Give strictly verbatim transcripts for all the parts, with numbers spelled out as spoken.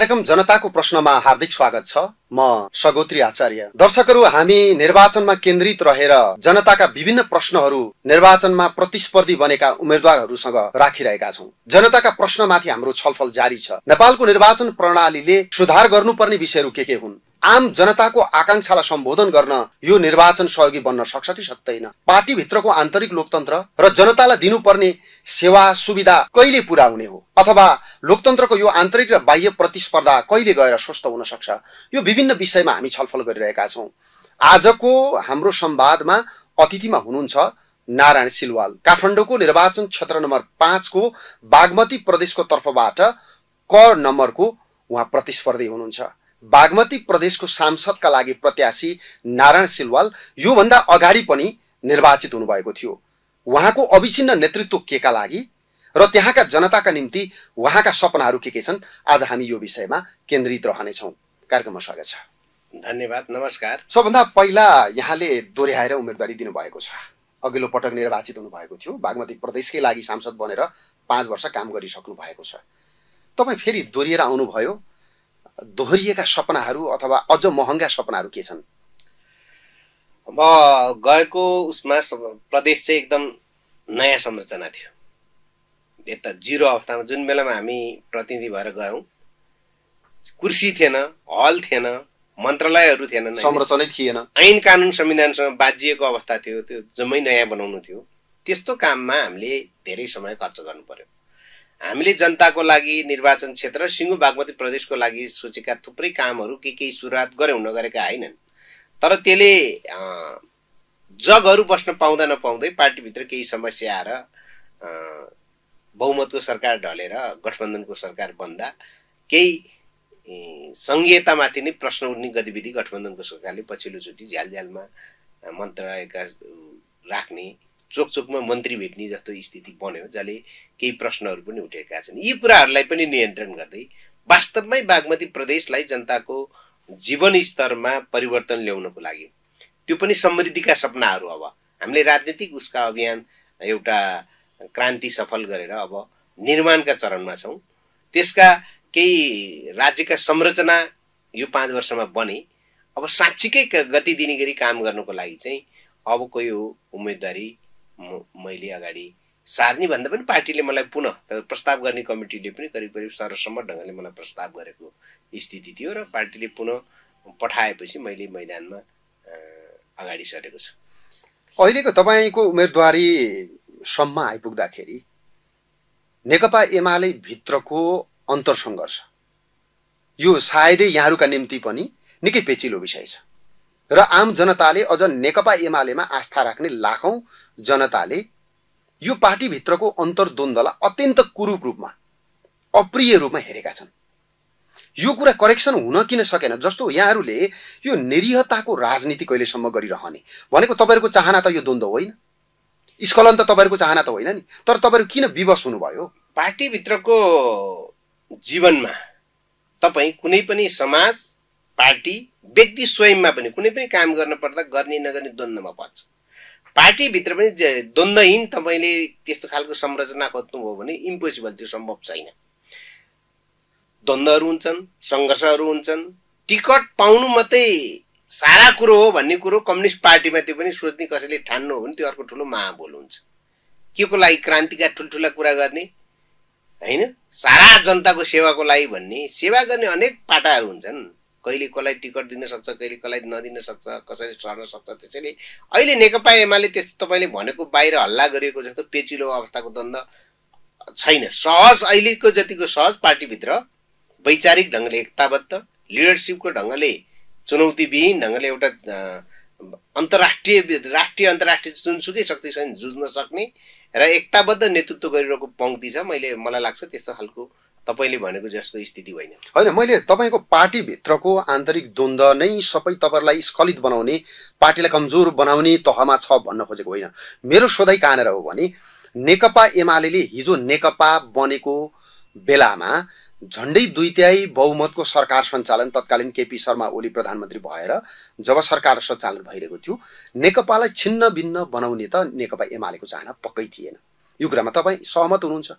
कार्यक्रम जनताको प्रश्नमा हार्दिक स्वागत छ। म सगोत्री आचार्य। दर्शकहरू, हामी निर्वाचनमा केन्द्रित रहेर जनताका विभिन्न प्रश्नहरू निर्वाचनमा प्रतिस्पर्धी बनेका उम्मेदवारहरूसँग राखिरहेका छौं। जनताका प्रश्नमाथि हाम्रो छलफल जारी छ। नेपालको निर्वाचन प्रणालीले सुधार गर्नुपर्ने विषयहरू के के हुन्? आम जनताको आकांक्षालाई सम्बोधन गर्न यो निर्वाचन सहयोगी बन्न सक्छ कि सक्दैन? पार्टी भित्रको आन्तरिक लोकतन्त्र र जनतालाई दिनुपर्ने सेवा सुविधा कहिले पूरा हुने हो? अथवा लोकतन्त्रको यो आन्तरिक र बाह्य प्रतिस्पर्धा कहिले गएर स्वस्थ हुन सक्छ? यो विभिन्न विषयमा हामी छलफल गरिरहेका छौं। आजको हाम्रो संवादमा अतिथिमा हुनुहुन्छ नारायण सिलवाल। काठमाडौँको निर्वाचन क्षेत्र नम्बर पाँच को बागमती प्रदेशको तर्फबाट क नम्बरको उहाँ प्रतिस्पर्धी हुनुहुन्छ। बागमती प्रदेशको सांसदका लागि प्रत्याशी नारायण सिलवाल यो भन्दा अगाडि पनि निर्वाचित हुनुभएको थियो। उहाँको अविच्छिन्न नेतृत्व केका लागि र त्यहाँका जनताका निम्ति उहाँका सपनाहरू के के छन्, आज हामी यो विषयमा केन्द्रित रहनेछौँ। कार्यक्रममा स्वागत छ। धन्यवाद, नमस्कार। सबभन्दा पहिला यहाँले दोहोऱ्याएर उम्मेदवारी दिनुभएको छ। अघिल्लो पटक निर्वाचित हुनुभएको थियो, बागमती प्रदेशकै लागि सांसद बनेर पाँच वर्ष काम गरिसक्नु भएको छ। तपाईँ फेरि दोहोरिएर आउनुभयो, दोहोरिएका सपनाहरू अथवा अझ महँगा सपनाहरू के छन्? अब गएको उसमा प्रदेश चाहिँ एकदम नयाँ संरचना थियो। यता जिरो अवस्थामा जुन बेलामा हामी प्रतिनिधि भएर गयौँ, कुर्सी थिएन, हल थिएन, मन्त्रालयहरू थिएन, संरचनै थिएन, ऐन कानुन संविधानसँग बाजिएको अवस्था थियो। त्यो जम्मै नयाँ बनाउनु थियो। त्यस्तो काममा हामीले धेरै समय खर्च गर्नु पर्यो। हामीले जनताको लागि निर्वाचन क्षेत्र सिङ्गो बागमती प्रदेशको लागि सोचेका थुप्रै कामहरू के के सुरुवात गऱ्यौँ, नगरेका होइनन्। तर त्यसले जगहरू बस्न पाउँदा नपाउँदै पार्टीभित्र केही समस्या आएर बहुमतको सरकार ढलेर गठबन्धनको सरकार बन्दा केही सङ्घीयतामाथि नै प्रश्न उठ्ने गतिविधि गठबन्धनको सरकारले पछिल्लोचोटि झ्याल झ्यालमा मन्त्रालयका राख्ने, चोक चोकमा मन्त्री भेट्ने जस्तो स्थिति बन्यो, जसले केही प्रश्नहरू पनि उठेका छन्। यी कुराहरूलाई पनि नियन्त्रण गर्दै वास्तवमै बागमती प्रदेशलाई जनताको जीवन स्तरमा परिवर्तन ल्याउनको लागि, त्यो पनि समृद्धिका सपनाहरू, अब हामीले राजनीतिक उसका अभियान एउटा क्रान्ति सफल गरेर अब निर्माणका चरणमा छौँ। त्यसका केही राज्यका संरचना यो पाँच वर्षमा बने। अब साँच्चीकै गति दिने गरी काम गर्नको लागि चाहिँ अबको यो उम्मेदवारी मैले अगाडि सार्ने भन्दा पनि पार्टीले मलाई पुनः प्रस्ताव गर्ने कमिटीले पनि करिब करिब सर्वसम्मत ढङ्गले मलाई प्रस्ताव गरेको स्थिति थियो र पार्टीले पुनः पठाएपछि मैले मैदानमा अगाडि सरेको छु। अहिलेको तपाईँको उम्मेदवारी सम्म आइपुग्दाखेरि नेकपा एमाले भित्रको अन्तरसङ्घर्ष यो सायदै यहाँहरूका निम्ति पनि निकै पेचिलो विषय छ र आम जनताले अझ नेकपा एमालेमा आस्था राख्ने लाखौं जनताले यो पार्टीभित्रको अन्तर्द्वन्द्वलाई अत्यन्त कुरूप रूपमा, अप्रिय रूपमा हेरेका छन्। यो कुरा करेक्सन हुन किन सकेन? जस्तो यहाँहरूले यो निरीहताको राजनीति कहिलेसम्म गरिरहने भनेको तपाईँहरूको चाहना त यो द्वन्द्व होइन, स्खलन त तपाईँहरूको चाहना त होइन नि, तर तपाईँहरू किन विवश हुनुभयो? पार्टीभित्रको जीवनमा तपाईँ कुनै पनि समाज, पार्टी, व्यक्ति स्वयंमा पनि कुनै पनि काम गर्न पर्दा गर्ने नगर्ने द्वन्द्वमा पर्छ। पार्टीभित्र पनि द्वन्द्वहीन तपाईँले त्यस्तो खालको संरचना खोज्नुभयो भने इम्पोसिबल, त्यो सम्भव छैन। द्वन्द्वहरू हुन्छन्, सङ्घर्षहरू हुन्छन्। टिकट पाउनु मात्रै सारा कुरो हो भन्ने कुरो कम्युनिस्ट पार्टीमा त्यो पनि सोच्ने कसैले ठान्नु हो भने त्यो अर्को ठुलो महाभूल हुन्छ। के को लागि क्रान्तिका ठुल्ठुला कुरा गर्ने होइन, सारा जनताको सेवाको लागि भन्ने, सेवा गर्ने अनेक पाटाहरू हुन्छन्। कहिले कसलाई टिकट दिन सक्छ, कहिले कसलाई नदिन सक्छ, कसैले सर्न सक्छ। त्यसैले अहिले नेकपा एमाले त्यस्तो तपाईँले भनेको बाहिर हल्ला गरिएको जस्तो पेचिलो अवस्थाको द्वन्द्व छैन। सहज, अहिलेको जतिको सहज पार्टीभित्र वैचारिक ढङ्गले एकताबद्ध, लिडरसिपको ढङ्गले चुनौतीविहीन ढङ्गले एउटा अन्तर्राष्ट्रिय राष्ट्रिय अन्तर्राष्ट्रिय जुनसुकै शक्तिसँग जुझ्न सक्ने र एकताबद्ध नेतृत्व गरिरहेको पङ्क्ति छ। मैले मलाई लाग्छ त्यस्तो खालको तपाईँले भनेको जस्तो स्थिति होइन। होइन, मैले तपाईँको पार्टीभित्रको आन्तरिक द्वन्द्व नै सबै तपाईँहरूलाई स्खलित बनाउने, पार्टीलाई कमजोर बनाउने तहमा छ भन्न खोजेको होइन। मेरो सोधाइ कहाँनिर हो भने नेकपा एमाले हिजो नेकपा बनेको बेलामा झन्डै दुई तिहाई बहुमतको सरकार सञ्चालन तत्कालीन केपी शर्मा ओली प्रधानमन्त्री भएर जब सरकार सञ्चालन भइरहेको थियो, नेकपालाई छिन्न भिन्न बनाउने त नेकपा एमालेको चाहना पक्कै थिएन। यो कुरामा तपाईँ सहमत हुनुहुन्छ?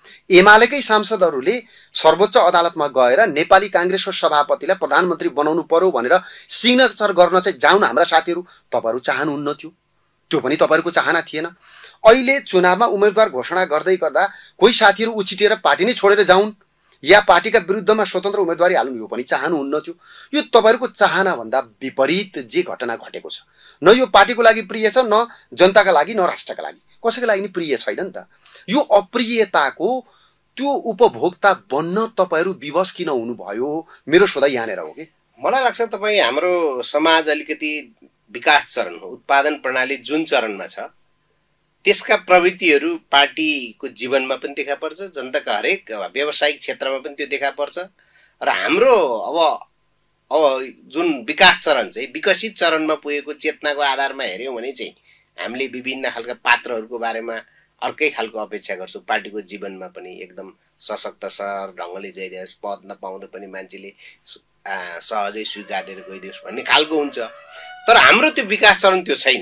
एमालेकै सांसदहरूले सर्वोच्च अदालतमा गएर नेपाली कांग्रेसको सभापतिलाई प्रधानमन्त्री बनाउनु पर्यो भनेर सिग्नेचर गर्न चाहिँ जाउन हाम्रा साथीहरू, तपाईहरु चाहनुहुन्न थियो, त्यो पनि तपाईहरुको चाहना थिएन। अहिले चुनावमा उम्मेदवार घोषणा गर्दै गर्दा कोही साथीहरू उछिटेर पार्टी नै छोडेर जाउन् या पार्टीका विरुद्धमा स्वतन्त्र उम्मेदवारी हाल्नु, यो पनि चाहनुहुन्न थियो। यो तपाईहरुको चाहना भन्दा विपरीत जे घटना घटेको छ, न यो पार्टीको लागि प्रिय छ, न जनताका लागि, न राष्ट्रका लागि, कसैको लागि नि प्रिय छैन नि त। यो अप्रियताको त्यो उपभोक्ता बन्न तपाईहरु विवश किन हुनुभयो, मेरो सोधाइ यहाँनेर हो कि। मलाई लाग्छ तपाई हाम्रो समाज अलिकति विकास चरण हो, उत्पादन प्रणाली जुन चरणमा छ त्यसका प्रवृत्तिहरू पार्टीको जीवनमा पनि देखा पर्छ, जनताका हरेक व्यावसायिक क्षेत्रमा पनि त्यो देखा पर्छ। र हाम्रो अब अब जुन विकास चरण चाहिँ विकसित चरणमा पुगेको चेतनाको आधारमा हेर्यौं भने चाहिँ हामीले विभिन्न खालका पात्रहरूको बारेमा अर्कै खालको अपेक्षा गर्छौं। पार्टीको जीवनमा पनि एकदम सशक्त सहर ढङ्गले जाइदियोस्, पद नपाउँदा पनि मान्छेले सहजै स्वीकारेर गइदियोस् भन्ने खालको हुन्छ। तर हाम्रो त्यो विकास चरण त्यो छैन।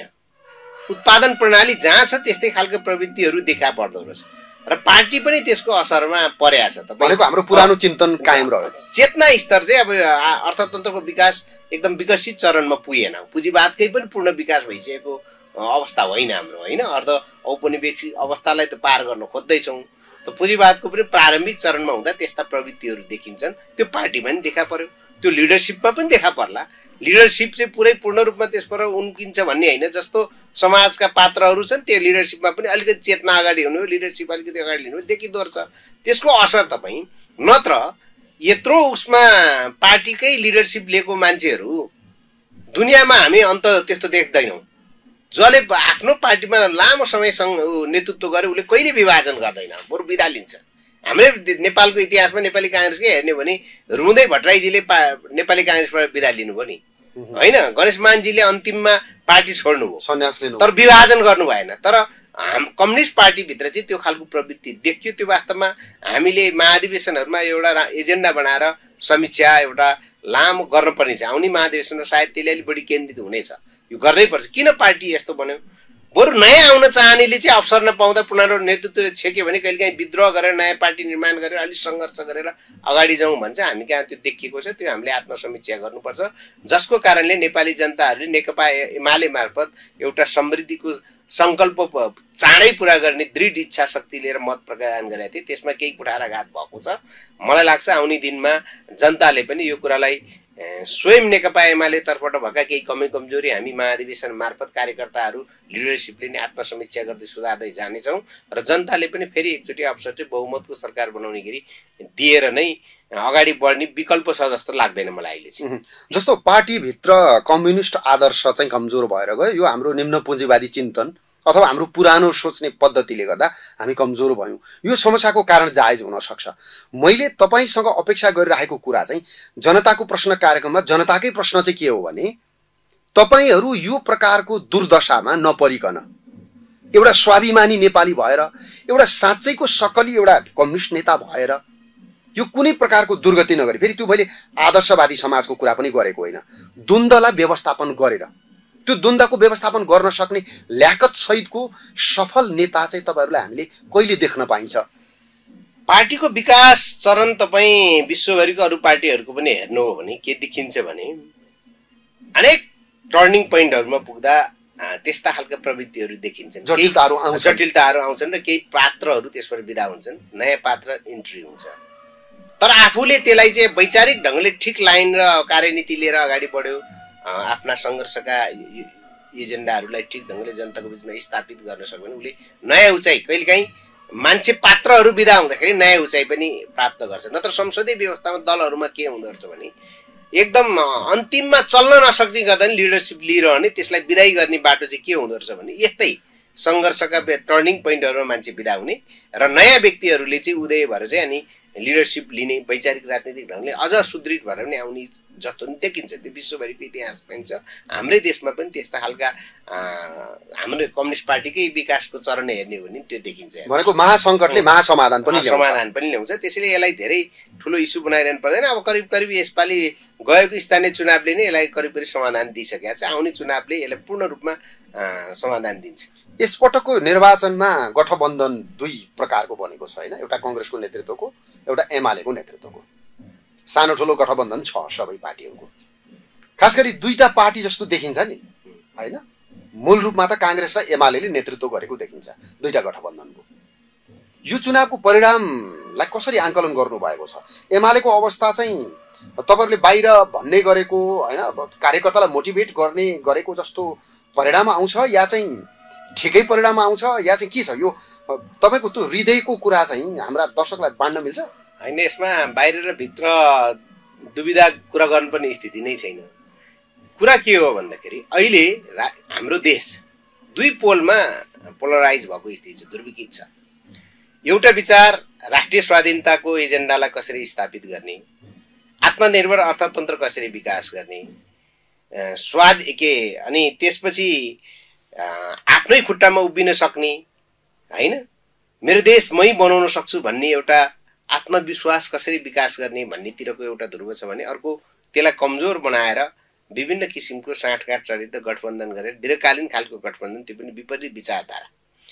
उत्पादन प्रणाली जहाँ छ त्यस्तै खालको प्रवृत्तिहरू देखा पर्दो रहेछ र पार्टी पनि त्यसको असरमा परेको छ। तपाईको हाम्रो पुरानो चिन्तन कायम रह्यो। चेतना स्तर चाहिँ अब अर्थतन्त्रको विकास एकदम विकसित चरणमा पुगेन, पुँजीवादकै पनि पूर्ण विकास भइसकेको अवस्था होइन हाम्रो, होइन। अर्ध औपनिवेशिक अवस्थालाई त पार गर्न खोज्दैछौँ, त पुँजीवादको पनि प्रारम्भिक चरणमा हुँदा त्यस्ता प्रवृत्तिहरू देखिन्छन्। त्यो पार्टीमा पनि देखा पर्यो, त्यो लिडरसिपमा पनि देखा पर्ला। लिडरसिप चाहिँ पुरै पूर्ण रूपमा त्यसबाट उन्किन्छ भन्ने होइन, जस्तो समाजका पात्रहरू छन् त्यो लिडरसिपमा पनि अलिकति चेतना अगाडि हुनु, लिडरसिप अलिकति अगाडि लिनु देखिँदो रहेछ। त्यसको असर तपाईँ नत्र यत्रो उसमा पार्टीकै लिडरसिप लिएको मान्छेहरू दुनियाँमा हामी अन्त त्यस्तो देख्दैनौँ। जसले आफ्नो पार्टीमा लामो समयसँग नेतृत्व गरे उसले कहिले विभाजन गर्दैन, बरु बिदा लिन्छ। हाम्रै नेपालको इतिहासमा नेपाली कांग्रेसकै हेर्ने भने रुँदै भट्टराईजीले नेपाली कांग्रेसबाट बिदा लिनुभयो नि, होइन। गणेश मानजीले अन्तिममा पार्टी छोड्नुभयो, सन्यास लिनु, तर विभाजन गर्नु भएन। तर हाम कम्युनिस्ट पार्टीभित्र चाहिँ त्यो खालको प्रवृत्ति देखियो। त्यो वास्तवमा हामीले महाधिवेशनहरूमा एउटा एजेन्डा बनाएर समीक्षा एउटा लामो गर्नुपर्ने छ। आउने महाधिवेशनमा सायद त्यसले अलिक बढी केन्द्रित हुनेछ, यो गर्नै पर्छ। किन पार्टी यस्तो बन्यो? बरु नयाँ आउन चाहनेले चाहिँ अवसर नपाउँदा पुनः नेतृत्वले छेक्यो भने कहिलेकाहीँ विद्रोह गरेर नयाँ पार्टी निर्माण गरेर अलिक सङ्घर्ष गरेर अगाडि जाउँ भन्छ। हामी कहाँ त्यो देखिएको छ, त्यो हामीले आत्मसमीक्षा गर्नुपर्छ। जसको कारणले नेपाली जनताहरूले नेकपा एमाले मार्फत एउटा समृद्धिको सङ्कल्प चाँडै पुरा गर्ने दृढ इच्छा शक्ति लिएर मत प्रदान गरेका थिए, त्यसमा केही कुठाराघात भएको छ। मलाई लाग्छ आउने दिनमा जनताले पनि यो कुरालाई स्वयं नेकपा एमाले तर्फबाट भएका केही कमी कमजोरी हामी महाधिवेशन मार्फत कार्यकर्ताहरू लिडरसिपले नै आत्मसमीक्षा गर्दै सुधार्दै जानेछौँ र जनताले पनि फेरि एकचोटि अवसर चाहिँ बहुमतको सरकार बनाउने गरी दिएर नै अगाडि बढ्ने विकल्प छ जस्तो लाग्दैन मलाई अहिले चाहिँ। जस्तो पार्टीभित्र कम्युनिस्ट आदर्श चाहिँ कमजोर भएर गयो, यो हाम्रो निम्न पुँजीवादी चिन्तन अथवा हाम्रो पुरानो सोच्ने पद्धतिले गर्दा हामी कमजोर भयौँ। यो समस्याको कारण जायज हुन सक्छ। मैले तपाईसँग अपेक्षा गरिरहेको कुरा चाहिँ जनताको प्रश्न कार्यक्रममा जनताकै प्रश्न चाहिँ के हो भने तपाईहरू यो प्रकारको दुर्दशामा नपरिकन एउटा स्वाभिमानी नेपाली भएर, एउटा साँच्चैको सकली एउटा कम्युनिस्ट नेता भएर यो कुनै प्रकारको दुर्गति नगरी, फेरि त्यो मैले आदर्शवादी समाजको कुरा पनि गरेको होइन, द्वन्द्वलाई व्यवस्थापन गरेर त्यो द्वन्द्वको व्यवस्थापन गर्न सक्ने ल्याकत सहितको सफल नेता चाहिँ तपाईहरुलाई हामीले कहिले देख्न पाइन्छ? पार्टीको विकास चरण तपाईँ विश्वभरिको अरू पार्टीहरूको पनि हेर्नु हो भने के देखिन्छ भने अनेक टर्निङ पोइन्टहरुमा पुग्दा त्यस्ता खालका प्रवृत्तिहरू देखिन्छन्, जटिलताहरू आउँछन् जटिलताहरू आउँछन् र केही पात्रहरू त्यसबाट विदा हुन्छन्, नयाँ पात्र इन्ट्री हुन्छ। तर आफूले त्यसलाई चाहिँ वैचारिक ढङ्गले ठिक लाइन र कार्यनीति लिएर अगाडि बढ्यो, आफ्ना सङ्घर्षका एजेन्डाहरूलाई ठिक ढङ्गले जनताको बिचमा स्थापित गर्न सक्यो भने उसले नयाँ उचाइ, कहिलेकाहीँ मान्छे पात्रहरू विदा हुँदाखेरि नयाँ उचाइ पनि प्राप्त गर्छ। नत्र संसदीय व्यवस्थामा दलहरूमा के हुँदो रहेछ भने एकदम अन्तिममा चल्न नसक्ने गर्दा नि लिडरसिप लिइरहने, त्यसलाई विदाई गर्ने बाटो चाहिँ के हुँदो रहेछ भने यस्तै सङ्घर्षका टर्निङ पोइन्टहरूमा मान्छे विदा हुने र नयाँ व्यक्तिहरूले चाहिँ उदय भएर चाहिँ अनि लिडरसिप लिने, वैचारिक राजनीतिक ढङ्गले अझ सुदृढ भएर पनि आउने जस्तो नि देखिन्छ। त्यो विश्वभरिको इतिहास पनि छ, हाम्रै देशमा पनि त्यस्ता खालका हाम्रो कम्युनिस्ट पार्टीकै विकासको चरण हेर्ने हो भने त्यो देखिन्छ। भनेको महासङ्कटले महासमाधान पनि समाधान पनि ल्याउँछ। त्यसैले यसलाई धेरै ठुलो इस्यु बनाइरहनु पर्दैन। अब करिब करिब यसपालि गएको स्थानीय चुनावले नै यसलाई करिब करिब समाधान दिइसकेको छ। आउने चुनावले यसलाई पूर्ण रूपमा समाधान दिन्छ। यसपटकको निर्वाचनमा गठबन्धन दुई प्रकारको बनेको छ हैन, एउटा कांग्रेसको नेतृत्वको, एउटा एमालेको नेतृत्वको। सानो ठुलो गठबन्धन छ सबै पार्टीहरूको। खास गरी दुईटा पार्टी जस्तो देखिन्छ नि हैन। मूल रूपमा त कांग्रेस र एमालेले नेतृत्व गरेको देखिन्छ दुईटा गठबन्धनको। यो चुनावको परिणामलाई कसरी आंकलन गर्नु भएको छ? एमालेको अवस्था चाहिँ तपाईहरुले बाहिर भन्ने गरेको हैन, कार्यकर्तालाई मोटिभेट गर्ने गरेको जस्तो परिणाम आउँछ या चाहिँ ठिकै परिणाम आउँछ या चाहिँ के छ? यो तपाईको त्यो हृदयको कुरा चाहिँ हाम्रा दर्शकलाई बाँड्न मिल्छ? हैन, यसमा बाहिर र भित्र दुविधा कुरा गर्नुपर्ने स्थिति नै छैन। कुरा के हो भन्दाखेरि अहिले हाम्रो देश दुई पोलमा पोलराइज भएको स्थिति छ, ध्रुवीकृत छ। एउटा विचार राष्ट्रिय स्वाधीनताको एजेन्डालाई कसरी स्थापित गर्ने, आत्मनिर्भर अर्थतन्त्र कसरी विकास गर्ने, स्वाद के अनि त्यसपछि आफ्नै खुट्टामा उभिन सक्ने हैन, मेरो देश मै बनाउन सक्छु भन्ने एउटा आत्मविश्वास कसरी विकास गर्ने भन्नेतिरको एउटा ध्रुव छ भने अर्को त्यसलाई कमजोर बनाएर विभिन्न किसिमको साँठगाँठ चरित्र गठबन्धन गरेर दीर्घकालीन खालको गठबन्धन, त्यो पनि विपरीत विचारधारा।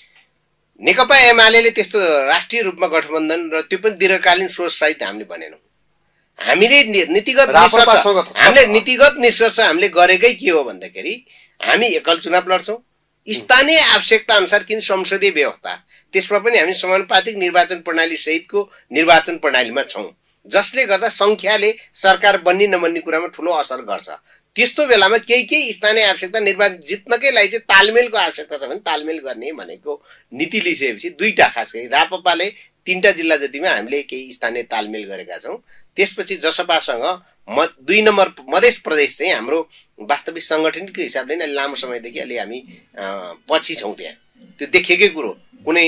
नेकपा एमाले त्यस्तो राष्ट्रिय रूपमा गठबन्धन र त्यो पनि दीर्घकालीन सोच सहित हामीले बनेनौँ। हामीले नीतिगत निष्कर्ष हामीले नीतिगत निष्कर्ष हामीले गरेकै के हो भन्दाखेरि हामी एकल चुनाव लड्छौँ, स्थानीय आवश्यकता अनुसार किन संसदीय व्यवस्था, त्यसमा पनि हामी समानुपातिक निर्वाचन प्रणाली सहितको निर्वाचन प्रणालीमा छौँ, जसले गर्दा संख्याले सरकार बन्ने नबन्ने कुरामा ठुलो असर गर्छ। त्यस्तो बेलामा केही केही स्थानीय आवश्यकता निर्वाचन जित्नकै लागि चाहिँ तालमेलको आवश्यकता छ भने तालमेल गर्ने भनेको नीति लिइसकेपछि दुईटा खास गरी राप्रपाले तीनटा जिल्ला जतिमा हामीले केही स्थानीय तालमेल गरेका छौँ। त्यसपछि जसपासँग म दुई नम्बर मधेस प्रदेश चाहिँ हाम्रो वास्तविक सङ्गठनको हिसाबले नै लामो समयदेखि अलि हामी पछि छौँ। त्यहाँ त्यो देखेकै कुरो, कुनै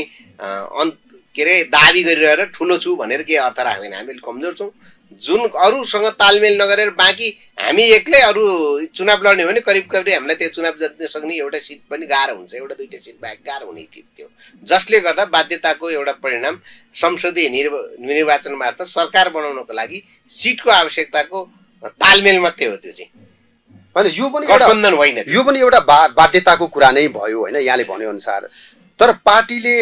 के अरे दाबी गरिरहेर ठुलो छु भनेर केही अर्थ राख्दैन। हामी कमजोर छौँ, जुन अरूसँग तालमेल नगरेर बाँकी हामी एक्लै अरू चुनाव लड्ने भने करिब करिब हामीलाई त्यो चुनाव जित्न सक्ने एउटा सिट पनि गाह्रो हुन्छ, एउटा दुईटा सिट बाहेक गाह्रो हुने थियो। जसले गर्दा बाध्यताको एउटा परिणाम संसदीय निर्वाचन मार्फत सरकार बनाउनको लागि सिटको आवश्यकताको तालमेल मात्रै हो। त्यो चाहिँ हैन, यो पनि गठबन्धन होइन, यो पनि एउटा बाध्यताको कुरा नै भयो हैन यहाँले भने अनुसार। तर पार्टीले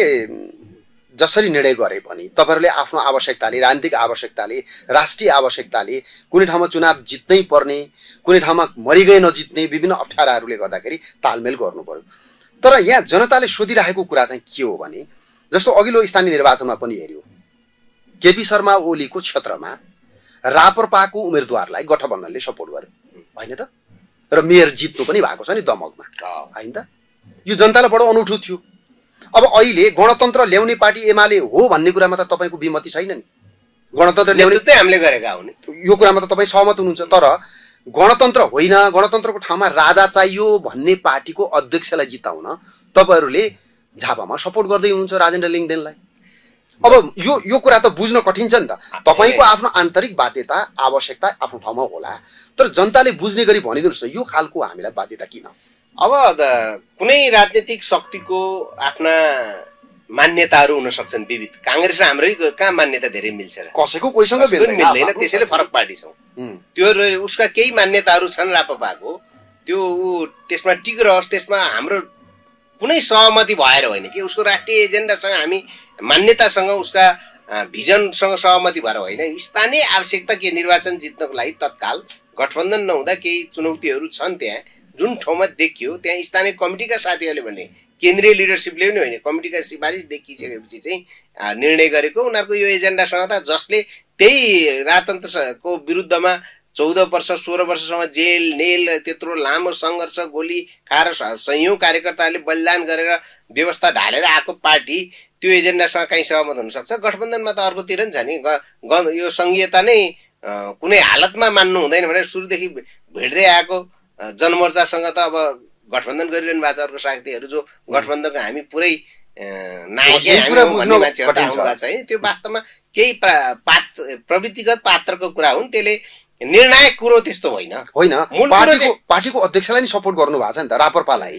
जसरी निर्णय गरे पनि तपाईहरुले आफ्नो आवश्यकताले, राजनीतिक आवश्यकताले, राष्ट्रिय आवश्यकताले कुनै ठाउँमा चुनाव जित्नै पर्ने, कुनै ठाउँमा मरिगए नजित्ने विभिन्न अप्ठ्याराहरूले गर्दाखेरि तालमेल गर्नु पर्यो। तर यहाँ जनताले सोधिरहेको कुरा चाहिँ के हो भने जस्तो अघिल्लो स्थानीय निर्वाचनमा पनि हेर्यो, केपी शर्मा ओलीको क्षेत्रमा राप्रपाको उम्मेदवारलाई गठबन्धनले सपोर्ट गर्यो हैन त, र मेयर जित्नु पनि भएको छ नि दमकमा हैन त। यो जनतालाई बडो अनौठो थियो। अब अहिले गणतन्त्र ल्याउने पार्टी एमाले हो भन्ने कुरामा त तपाईको विमति छैन नि। गणतन्त्र ल्याउने त हामीले गरेका हो नि, यो कुरामा त तपाई सहमत हुनुहुन्छ। तर गणतन्त्र होइन, गणतन्त्रको ठाउँमा राजा चाहियो भन्ने पार्टीको अध्यक्षलाई जिताउन तपाईहरुले झापामा सपोर्ट गर्दै हुनुहुन्छ राजेन्द्र लिङदेनलाई। अब यो यो कुरा त बुझ्न कठिन छ नि त। तपाईको आफ्नो आन्तरिक बाध्यता आवश्यकता आफ्नो ठाउँमा होला, तर जनताले बुझ्ने गरी भनिदिनुहोस् यो खालको हामीलाई बाध्यता किन? अब कुनै राजनीतिक शक्तिको आफ्ना मान्यताहरू हुन सक्छन् विविध। कांग्रेस र हाम्रै कहाँ मान्यता धेरै मिल्छ र? कसैको कोहीसँग मिल्दैन, त्यसैले फरक पार्टी छौँ। त्यो उसका केही मान्यताहरू छन् राप्रपाको, त्यो त्यसमा टिकिरहोस्, त्यसमा हाम्रो कुनै सहमति भएर होइन कि उसको राष्ट्रिय एजेन्डासँग हामी मान्यतासँग उसका भिजनसँग सहमति भएर होइन। स्थानीय आवश्यकता के निर्वाचन जित्नको लागि तत्काल गठबन्धन नहुँदा केही चुनौतीहरू छन् त्यहाँ, जुन ठाउँमा देखियो त्यहाँ स्थानीय कमिटीका साथीहरूले भने केन्द्रीय लिडरसिपले पनि होइन, कमिटीका सिफारिस देखिसकेपछि चाहिँ निर्णय गरेको उनीहरूको यो एजेन्डासँग त जसले त्यही राजतन्त्रको विरुद्धमा चौध वर्ष सोह्र वर्षसम्म जेल नेल त्यत्रो लामो सङ्घर्ष गोली खाएर सयौँ कार्यकर्ताहरूले बलिदान गरेर व्यवस्था ढालेर आएको पार्टी त्यो एजेन्डासँग कहीँ सहमत हुनसक्छ? गठबन्धनमा त अर्कोतिर नि छ नि, यो सङ्घीयता नै कुनै हालतमा मान्नु हुँदैन भनेर सुरुदेखि भेट्दै आएको जनमोर्चासँग त अब गठबन्धन गरिरहनु भएको छ अर्को साथीहरू, जो गठबन्धनको हामी पुरै नायक भन्ने मान्छेहरू आउनु भएको छ है। त्यो वास्तवमा केही पात्र प्रवृत्तिगत पात्रको कुरा हुन्, त्यसले निर्णायक कुरो त्यस्तो होइन। होइन, पार्टीको पार्टीको अध्यक्षलाई नि सपोर्ट गर्नु भएको छ नि त राप्रपालाई।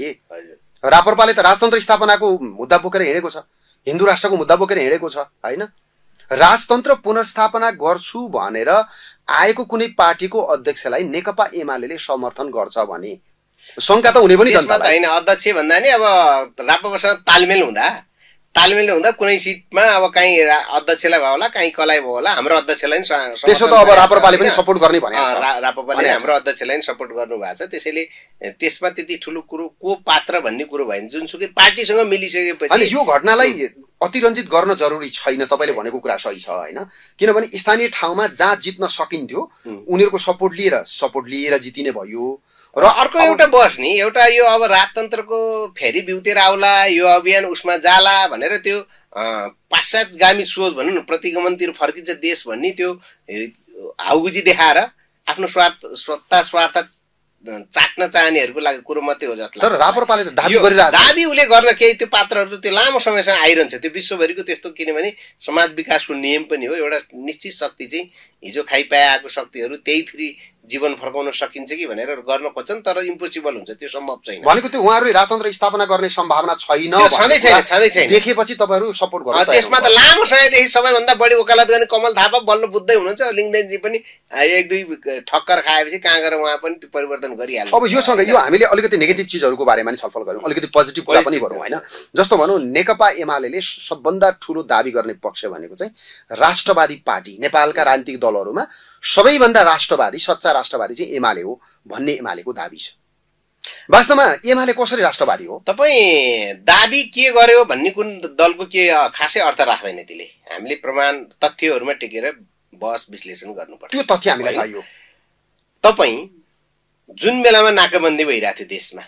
राप्रपाले त राजतन्त्र स्थापनाको मुद्दा बोकेर हिँडेको छ, हिन्दू राष्ट्रको मुद्दा बोकेर हिँडेको छ हैन। राजतन्त्र पुनर्स्थापना गर्छु भनेर आएको कुनै पार्टीको अध्यक्षलाई नेकपा एमाले समर्थन गर्छ भने शंका त हुने पनि जनतालाई हैन। अध्यक्ष भन्दा नि अब राप्रपासँग तालमेल हुँदा तालमेल हुँदा कुनै सिटमा अब कहीँ अध्यक्षलाई भयो होला, कहीँ कलाई भयो होला, हाम्रो अध्यक्षलाई नि त्यसो त अब राप्रपाले पनि सपोर्ट गर्ने भने राप्रपाले हाम्रो अध्यक्षलाई नि सपोर्ट गर्नु भएको छ। त्यसैले त्यसमा त्यति ठुलो कुरो को पात्र भन्ने कुरो भयो जुनसुकै पार्टीसँग मिलिसकेपछि अनि यो घटनालाई अतिरञ्जित गर्न जरुरी छैन। तपाईले भनेको कुरा सही छ हैन, किनभने स्थानीय ठाउँमा जहाँ जित्न सकिन्थ्यो उनीहरुको सपोर्ट लिएर सपोर्ट लिएर जितिने भयो। र अर्को एउटा बस नि एउटा यो अब राजतन्त्रको फेरि बिउतेर आउला, यो अभियान उसमा जाला भनेर त्यो पाश्चात्यगामी सोच भनौँ न, प्रतिगमनतिर फर्किन्छ देश भन्ने त्यो हाउगुजी देखाएर आफ्नो स्वार्थ सत्ता स्वार्थ चाट्न चाहनेहरूको लागि कुरो मात्रै हो जस्तो लाग्छ। तर राप्रपाले त दाबी गरिरहेछ, दाबी उले गर्न केही त्यो पात्रहरू त्यो लामो समयसँग आइरहन्छ। त्यो विश्वभरिको त्यस्तो, किनभने समाज विकासको नियम पनि हो। एउटा निश्चित शक्ति चाहिँ हिजो खाइपाए आएको शक्तिहरू त्यही फेरि जीवन फर्काउन सकिन्छ कि भनेर गर्न खोज्छन्, तर इम्पोसिबल हुन्छ, त्यो सम्भव छैन। भनेको त्यो उहाँहरूले राजतन्त्र स्थापना गर्ने सम्भावना छैन, छँदै छैन छँदै छैन देखेपछि तपाईहरु सपोर्ट गर्नु। त्यसमा त लामो समयदेखि सबैभन्दा बढी वकालत गर्ने कमल थापा बल्ल बुझ्दै हुनुहुन्छ। लिङ्गदेनजी पनि एक दुई ठक्कर खाएपछि कहाँ गएर उहाँ पनि त्यो परिवर्तन गरिहाल्नु। अब योसँग यो हामीले अलिकति नेगेटिभ चिजहरूको बारेमा नि छलफल गरौँ, अलिकति पोजिटिभ कुरा पनि गरौँ हैन। जस्तो भनौँ नेकपा एमाले सबभन्दा ठुलो दाबी गर्ने पक्ष भनेको चाहिँ राष्ट्रवादी पार्टी, नेपालका राजनीतिक दलहरूमा सबैभन्दा राष्ट्रवादी सच्चा राष्ट्रवादी चाहिँ एमाले हो भन्ने एमालेको दाबी छ। वास्तवमा एमाले कसरी राष्ट्रवादी हो? तपाईँ दाबी के गर्यो भन्ने कुन दलको के खासै अर्थ राख्दैन। त्यसले हामीले प्रमाण तथ्यहरूमा टेकेर बहस विश्लेषण गर्नुपर्छ। त्यो तथ्य हामीलाई चाहियो। तपाईँ जुन बेलामा नाकाबन्दी भइरहेको थियो देशमा,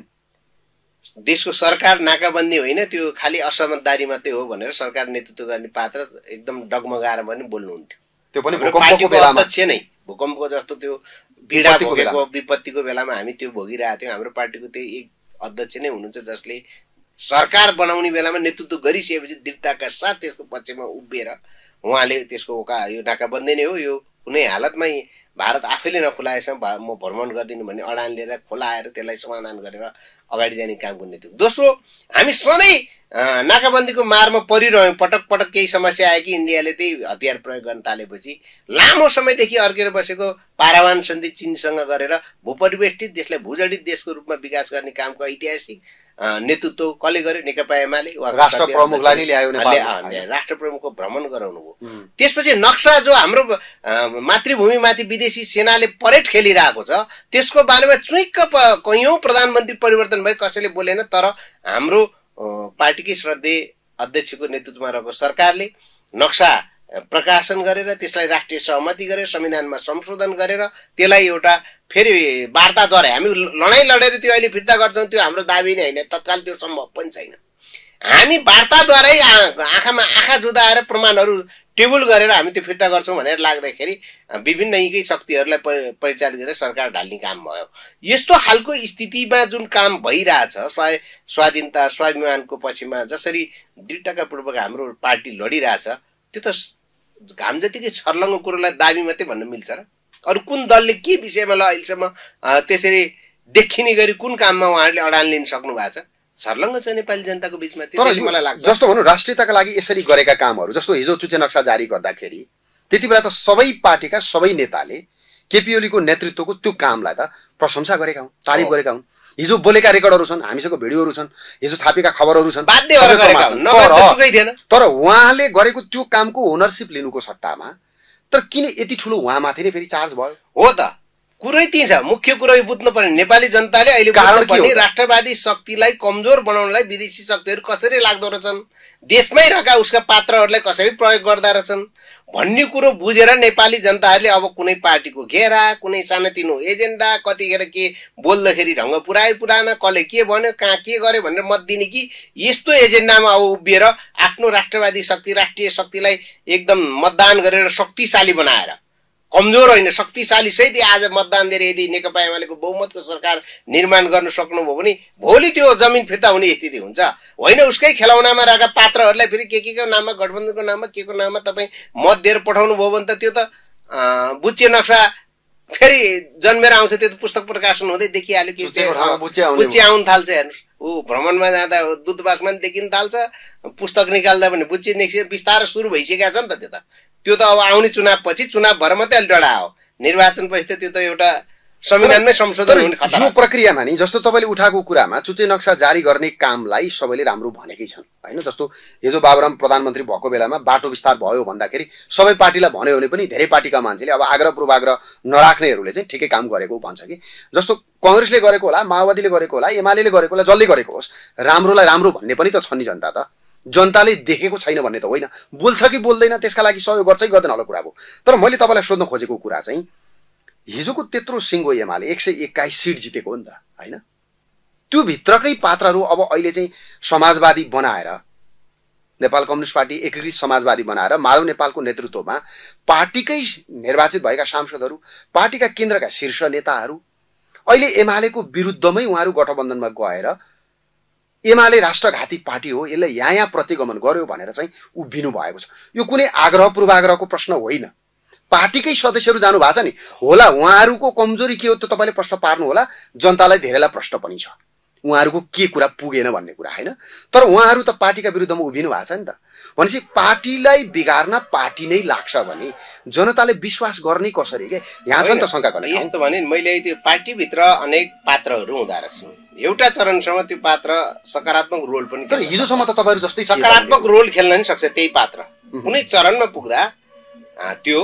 देशको सरकार नाकाबन्दी होइन त्यो खालि असमझदारी मात्रै हो भनेर सरकार नेतृत्व गर्ने पात्र एकदम डगमगाएर पनि बोल्नुहुन्थ्यो। त्यो पनि भूकम्पको बेलामा अध्यक्ष नै भूकम्पको जस्तो त्यो पीडा भोगेको विपत्तिको बेलामा हामी त्यो भोगिरहेको थियौँ। हाम्रो पार्टीको त्यही एक अध्यक्ष नै हुनुहुन्छ जसले सरकार बनाउने बेलामा नेतृत्व गरिसकेपछि दृढताका साथ त्यसको पक्षमा उभिएर उहाँले त्यसको यो नाकाबन्दी नै हो, यो कुनै हालतमा भारत आफैले नखुलाएसम्म म भ्रमण गरिदिनु भन्ने अडान लिएर खोलाएर त्यसलाई समाधान गरेर अगाडि जाने काम गर्ने थियो। दोस्रो, हामी सधैँ नाकाबन्दीको मारमा परिरह्यौँ। पटक पटक केही समस्या आयो कि इन्डियाले त्यही हतियार प्रयोग गर्न थालेपछि लामो समयदेखि अर्केर बसेको पारावान सन्धि चीनसँग गरेर भूपरिवेष्टित देशलाई भूजडित देशको रूपमा विकास गर्ने कामको ऐतिहासिक नेतृत्व कसले गर्यो? नेकपा एमाले। राष्ट्र प्रमुखलाई नै ल्यायो नेपाल, राष्ट्र प्रमुखको भ्रमण गराउनु भयो। त्यसपछि नक्सा जो हाम्रो मातृभूमिमाथि विदेशी सेनाले परेड खेलिरहेको छ त्यसको बारेमा चुइक्क कैयौँ प्रधानमन्त्री परिवर्तन भए कसैले बोलेन। तर हाम्रो पार्टीकै श्रद्धेय अध्यक्षको नेतृत्वमा रहेको सरकारले नक्सा प्रकाशन गरेर त्यसलाई राष्ट्रिय सहमति गरेर संविधानमा संशोधन गरेर त्यसलाई एउटा फेरि वार्ताद्वारा हामी लडाइँ लडेर त्यो अहिले फिर्ता गर्छौँ, त्यो हाम्रो दाबी नै होइन, तत्काल त्यो सम्भव पनि छैन। हामी वार्ताद्वारै आँखामा आँखा जुदाएर प्रमाणहरू टेबल गरेर हामी त्यो फिर्ता गर्छौँ भनेर लाग्दाखेरि विभिन्न यिकै शक्तिहरूलाई परिचालित गरेर सरकार ढाल्ने काम भयो। यस्तो खालको स्थितिमा जुन काम भइरहेछ स्वा स्वाधीनता स्वाभिमानको पक्षमा जसरी दृढतापूर्वक हाम्रो पार्टी लडिरहेछ, त्यो त घाम जतिकै छर्लङ्गो कुरोलाई दाबी मात्रै भन्न मिल्छ र? अरू कुन दलले के विषयमा ल अहिलेसम्म त्यसरी देखिने गरी कुन काममा उहाँहरूले अडान लिन सक्नु भएको छ? छर्लङ्ग छ नेपाली जनताको बीचमा। त्यसैले मलाई लाग्छ जस्तो भनौँ राष्ट्रियताका लागि यसरी गरेका कामहरू, जस्तो हिजो चुचे नक्सा जारी गर्दाखेरि त्यति बेला त सबै पार्टीका सबै नेताले केपी ओलीको नेतृत्वको त्यो कामलाई त प्रशंसा गरेका हुन्, तारिफ गरेका हुन्। हिजो बोलेका रेकर्डहरू छन्, हामीसँग भिडियोहरू छन्, हिजो छापेका खबरहरू छन्, बाध्य भएर गरेका हुन्, नभए सुकै थिएन। तर उहाँले गरेको त्यो कामको ओनरसिप लिनुको सट्टामा तर किन यति ठुलो उहाँमाथि नै फेरि चार्ज भयो? हो त कुरै त्यही छ। मुख्य कुरो बुझ्नु पर्ने नेपाली जनताले अहिले कारण के हो? राष्ट्रवादी शक्तिलाई कमजोर बनाउनलाई विदेशी शक्तिहरू कसरी लाग्दो रहेछन्, देशमै रहेका उसका पात्रहरूलाई कसरी प्रयोग गर्दा रहेछन् भन्ने कुरो बुझेर नेपाली जनताहरूले अब कुनै पार्टीको घेरा, कुनै सानोतिनो एजेन्डा, कतिखेर के बोल्दाखेरि ढङ्ग पुरायो पुरान, कसले के भन्यो, कहाँ के गर्यो भनेर मत दिने कि यस्तो एजेन्डामा अब उभिएर आफ्नो राष्ट्रवादी शक्ति राष्ट्रिय शक्तिलाई एकदम मतदान गरेर शक्तिशाली बनाएर, कमजोर होइन शक्तिशाली सहित आज मतदान दिएर यदि नेकपा एमालेको बहुमतको सरकार निर्माण गर्न सक्नुभयो भने भोलि त्यो जमिन फिर्ता हुने स्थिति हुन्छ। होइन उसकै खेलौनामा रहेका पात्रहरूलाई फेरि के के को नाममा, गठबन्धनको नाममा, के को नाममा तपाईँ मत दिएर पठाउनु भयो भने त त्यो त बुच्चे नक्सा फेरि जन्मेर आउँछ। त्यो त पुस्तक प्रकाशन हुँदै देखिहाल्यो कि बुच्चे आउन थाल्छ। हेर्नुहोस् ऊ भ्रमणमा जाँदा दूतावासमा पनि देखिन थाल्छ, पुस्तक निकाल्दा पनि बुझ्ची निक्सियो, बिस्तारै सुरु भइसकेको छ नि त। त्यो त त्यो त अब आउने चुनावपछि, चुनाव भएर मात्रै अलि डढा हो, निर्वाचनपछि त्यो त एउटा संविधानमै संशोधन हुने खतरा छ। यो प्रक्रियामा नि जस्तो तपाईँले उठाएको कुरामा चुचे नक्सा जारी गर्ने कामलाई सबैले राम्रो भनेकै छन् हैन। जस्तो हिजो बाबुराम प्रधानमन्त्री भएको बेलामा बाटो विस्तार भयो भन्दाखेरि सबै पार्टीलाई भन्यो भने पनि धेरै पार्टीका मान्छेले अब आग्रह पूर्वाग्रह नराख्नेहरूले चाहिँ ठिकै काम गरेको भन्छ कि। जस्तो कांग्रेसले गरेको होला, माओवादीले गरेको होला, एमालेले गरेको होला, जसले गरेको होस्, राम्रोलाई राम्रो भन्ने पनि त छ नि जनता त। जनताले देखेको छैन भन्ने त होइन, बोल्छ कि बोल्दैन त्यसका लागि सहयोग गर्छ कि गर्दैन होला कुरा हो। तर मैले तपाईँलाई सोध्न खोजेको कुरा चाहिँ हिजोको त्यत्रो सिङ्गो एमाले एक सय एक्काइस सिट जितेको हो नि त हैन। त्यो भित्रकै पात्रहरू अब अहिले चाहिँ समाजवादी बनाएर, नेपाल कम्युनिस्ट पार्टी एकीकृत समाजवादी बनाएर माधव नेपालको नेतृत्वमा पार्टीकै निर्वाचित भएका सांसदहरू, पार्टीका केन्द्रका शीर्ष नेताहरू अहिले एमालेको विरुद्धमै उहाँहरू गठबन्धनमा गएर एमाले राष्ट्रघाती पार्टी हो, यसलाई यहाँ यहाँ प्रतिगमन गर्यो भनेर चाहिँ उभिनु भएको छ। यो कुनै आग्रह पूर्वाग्रहको प्रश्न होइन, पार्टीकै सदस्यहरू जानु भएको छ नि होला। उहाँहरूको कमजोरी के हो त तपाईँले प्रश्न पार्नु होला, जनतालाई धेरैलाई प्रश्न पनि छ उहाँहरूको के कुरा पुगेन भन्ने कुरा हैन। तर उहाँहरू त पार्टीका विरुद्धमा उभिनु भएको छ नि त। भनेपछि पार्टीलाई बिगार्न पार्टी नै लाग्छ भने जनताले विश्वास गर्ने कसरी के? यहाँ छ नि त शंका गर्ने। यस्तो भने मैले त्यो पार्टीभित्र अनेक पात्रहरू हुँदा रहेछन्, एउटा चरणसम्म त्यो पात्र सकारात्मक रोल पनि, तर हिजोसम्म त तपाईँहरू जस्तै सकारात्मक रोल खेल्न नि सक्छ त्यही पात्र। कुनै चरणमा पुग्दा त्यो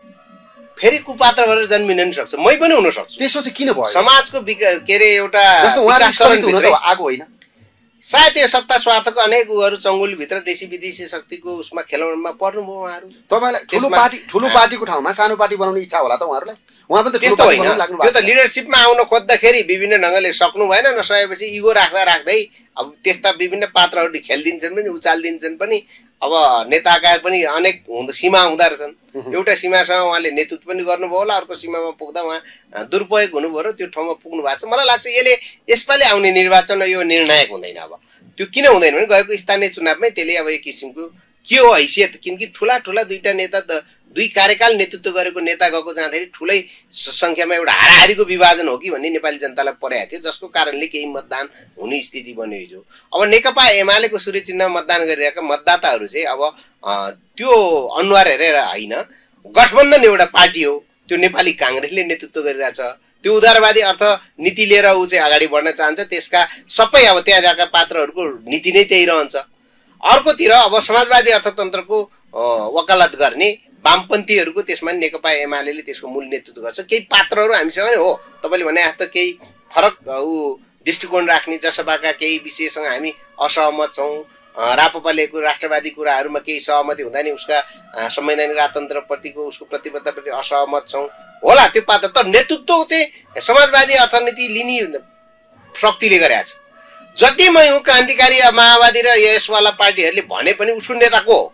फेरि कुपात्र भएर जन्मिन नि सक्छ, मै पनि हुन सक्छु। त्यसो चाहिँ किन भयो? समाजको के अरे एउटा जस्तो उहाँले स्थगित हुन त आगो होइन, सायद यो सत्ता स्वार्थको अनेक उहरू चङ्गुलभित्र देशी विदेशी शक्तिको उसमा खेलाउनमा पर्नुभयो उहाँहरू। तपाईँलाई ठुलो पार्टी ठुलो पार्टीको ठाउँमा सानो पार्टी बनाउने इच्छा होला त उहाँहरूलाई? उहाँ पनि त ठुलो पार्टी बनाउन लाग्नु भएको छ। त्यो त लिडरसिपमा आउन खोज्दाखेरि विभिन्न ढङ्गले सक्नु भएन, नसकेपछि इगो राख्दा राख्दै अब त्यस्ता विभिन्न पात्रहरूले खेलिदिन्छन् पनि, उचालिदिन्छन् पनि। अब नेताका पनि अनेक हुँदा सीमा हुँदो रहेछन्। एउटा सीमासँग उहाँले नेतृत्व पनि गर्नुभयो होला, अर्को सीमामा पुग्दा उहाँ दुरुपयोग हुनुभयो र त्यो ठाउँमा पुग्नु भएको छ। मलाई लाग्छ यसले यसपालि आउने निर्वाचन यो निर्णायक हुँदैन। अब त्यो किन हुँदैन भने गएको स्थानीय चुनावमै त्यसले अब एक किसिमको के हो हैसियत, किनकि ठुला ठुला दुईटा नेता दुई कार्यकाल नेतृत्व गरेको नेता गएको जाँदाखेरि ठुलै संख्यामा एउटा हाराहारीको विभाजन हो कि भन्ने नेपाली जनतालाई परेको थियो, जसको कारणले केही मतदान हुने स्थिति बन्यो हिजो। अब नेकपा एमालेको सूर्य चिन्ह मतदान गरिरहेका मतदाताहरू चाहिँ अब त्यो अनुहार हेरेर होइन, गठबन्धन एउटा पार्टी हो, त्यो नेपाली कांग्रेसले नेतृत्व गरिरहेछ, त्यो उदारवादी अर्थनीति लिएर ऊ चाहिँ अगाडि बढ्न चाहन्छ, त्यसका सबै अब त्यहाँ रहेका पात्रहरूको नीति नै त्यही रहन्छ। अर्कोतिर अब समाजवादी अर्थतन्त्रको वकालत गर्ने वामपन्थीहरूको त्यसमा नेकपा एमाले त्यसको मूल नेतृत्व गर्छ। केही पात्रहरू हामीसँग नै हो, तपाईँले भने जस्तो केही फरक ऊ दृष्टिकोण राख्ने, जसपाका केही विषयसँग हामी असहमत छौँ, राप्रपाले राष्ट्रवादी कुराहरूमा केही सहमति हुँदा नि उसका संवैधानिक राजतन्त्रप्रतिको उसको प्रतिबद्धताप्रति असहमत छौँ होला त्यो पात्र। तर नेतृत्व चाहिँ समाजवादी अर्थनीति लिने शक्तिले गरेको छ। जति मै हुँ क्रान्तिकारी माओवादी र यसवाला पार्टीहरूले भने पनि उसको नेताको हो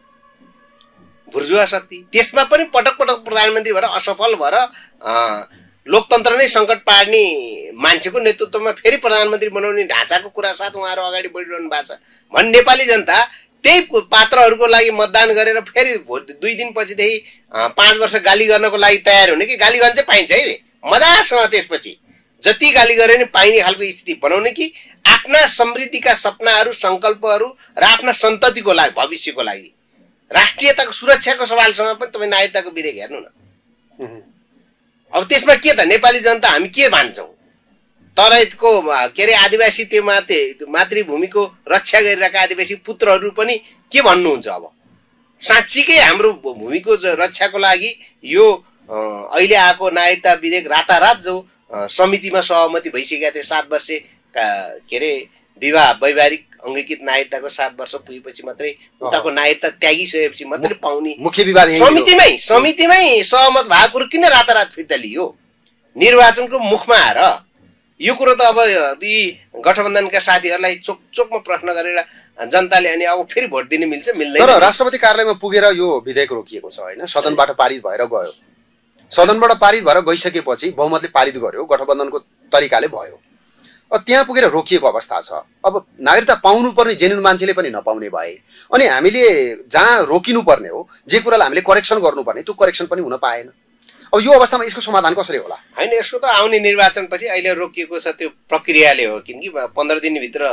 बुर्जुवा शक्ति। त्यसमा पनि पटक पटक प्रधानमन्त्री भएर असफल भएर लोकतन्त्र नै सङ्कट पार्ने मान्छेको नेतृत्वमा फेरि प्रधानमन्त्री बनाउने ढाँचाको कुरा साथ उहाँहरू अगाडि बढिरहनु भएको छ भने नेपाली जनता त्यही पात्रहरूको लागि मतदान गरेर फेरि दुई दिनपछिदेखि पाँच वर्ष गाली गर्नको लागि तयार हुने कि गाली गर्न चाहिँ पाइन्छ है मजासँग। त्यसपछि जति गाली गरे नि पाइने खालको स्थिति बनाउने कि आफ्ना समृद्धिका सपनाहरू सङ्कल्पहरू र आफ्ना सन्ततिको लागि भविष्यको लागि राष्ट्रियताको सुरक्षाको सवालसँग पनि तपाईँ नागरिकताको विधेयक हेर्नु न। अब त्यसमा के त नेपाली जनता हामी के भन्छौँ? तराईको के अरे आदिवासी त्यो माते मातृभूमिको रक्षा गरिरहेका आदिवासी पुत्रहरू पनि के भन्नुहुन्छ? अब साँच्चीकै हाम्रो भूमिको रक्षाको लागि यो अहिले आएको नागरिकता विधेयक रातारात जो समितिमा सहमति भइसकेका थियो सात वर्ष के अरे विवाह वैवाहिक अङ्गीकृत नागरिकताको सात वर्ष पुगेपछि मात्रै उताको नागरिकता त्यागिसकेपछि मात्रै पाउने मुख्य विवाद समितिमै समितिमै सहमत भएको कुरो किन रातारात फिर्ता लियो निर्वाचनको मुखमा आएर? यो कुरो त अब यी गठबन्धनका साथीहरूलाई चोक चोकमा प्रश्न गरेर जनताले अनि अब फेरि भोट दिने मिल्छ मिल्दैन? तर राष्ट्रपति कार्यालयमा पुगेर यो विधेयक रोकिएको छ होइन, सदनबाट पारित भएर गयो। सदनबाट पारित भएर गइसकेपछि बहुमतले पारित गर्यो, गठबन्धनको तरिकाले भयो। त्यहाँ पुगेर रोकिएको अवस्था छ। अब नागरिकता पाउनुपर्ने जेन्युन मान्छेले पनि नपाउने भए अनि हामीले जहाँ रोकिनुपर्ने हो जे कुरालाई हामीले करेक्सन गर्नुपर्ने त्यो करेक्सन पनि हुन पाएन। अब यो अवस्थामा यसको समाधान कसरी होला? होइन, यसको त आउने निर्वाचनपछि अहिले रोकिएको छ त्यो प्रक्रियाले हो। किनकि पन्ध्र दिनभित्र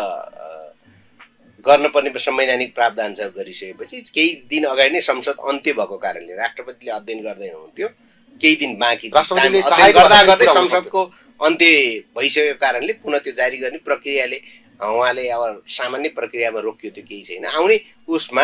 गर्नुपर्ने संवैधानिक प्रावधान छ, गरिसकेपछि केही दिन अगाडि नै संसद अन्त्य भएको कारणले राष्ट्रपतिले अध्ययन गर्दैन हुन्थ्यो, केही दिन बाँकी राष्ट्रपतिले गर्दा गर्दै संसदको अन्त्य भइसकेको कारणले पुनः त्यो जारी गर्ने प्रक्रियाले उहाँले अब सामान्य प्रक्रियामा रोकियो, त्यो केही छैन। आउने उसमा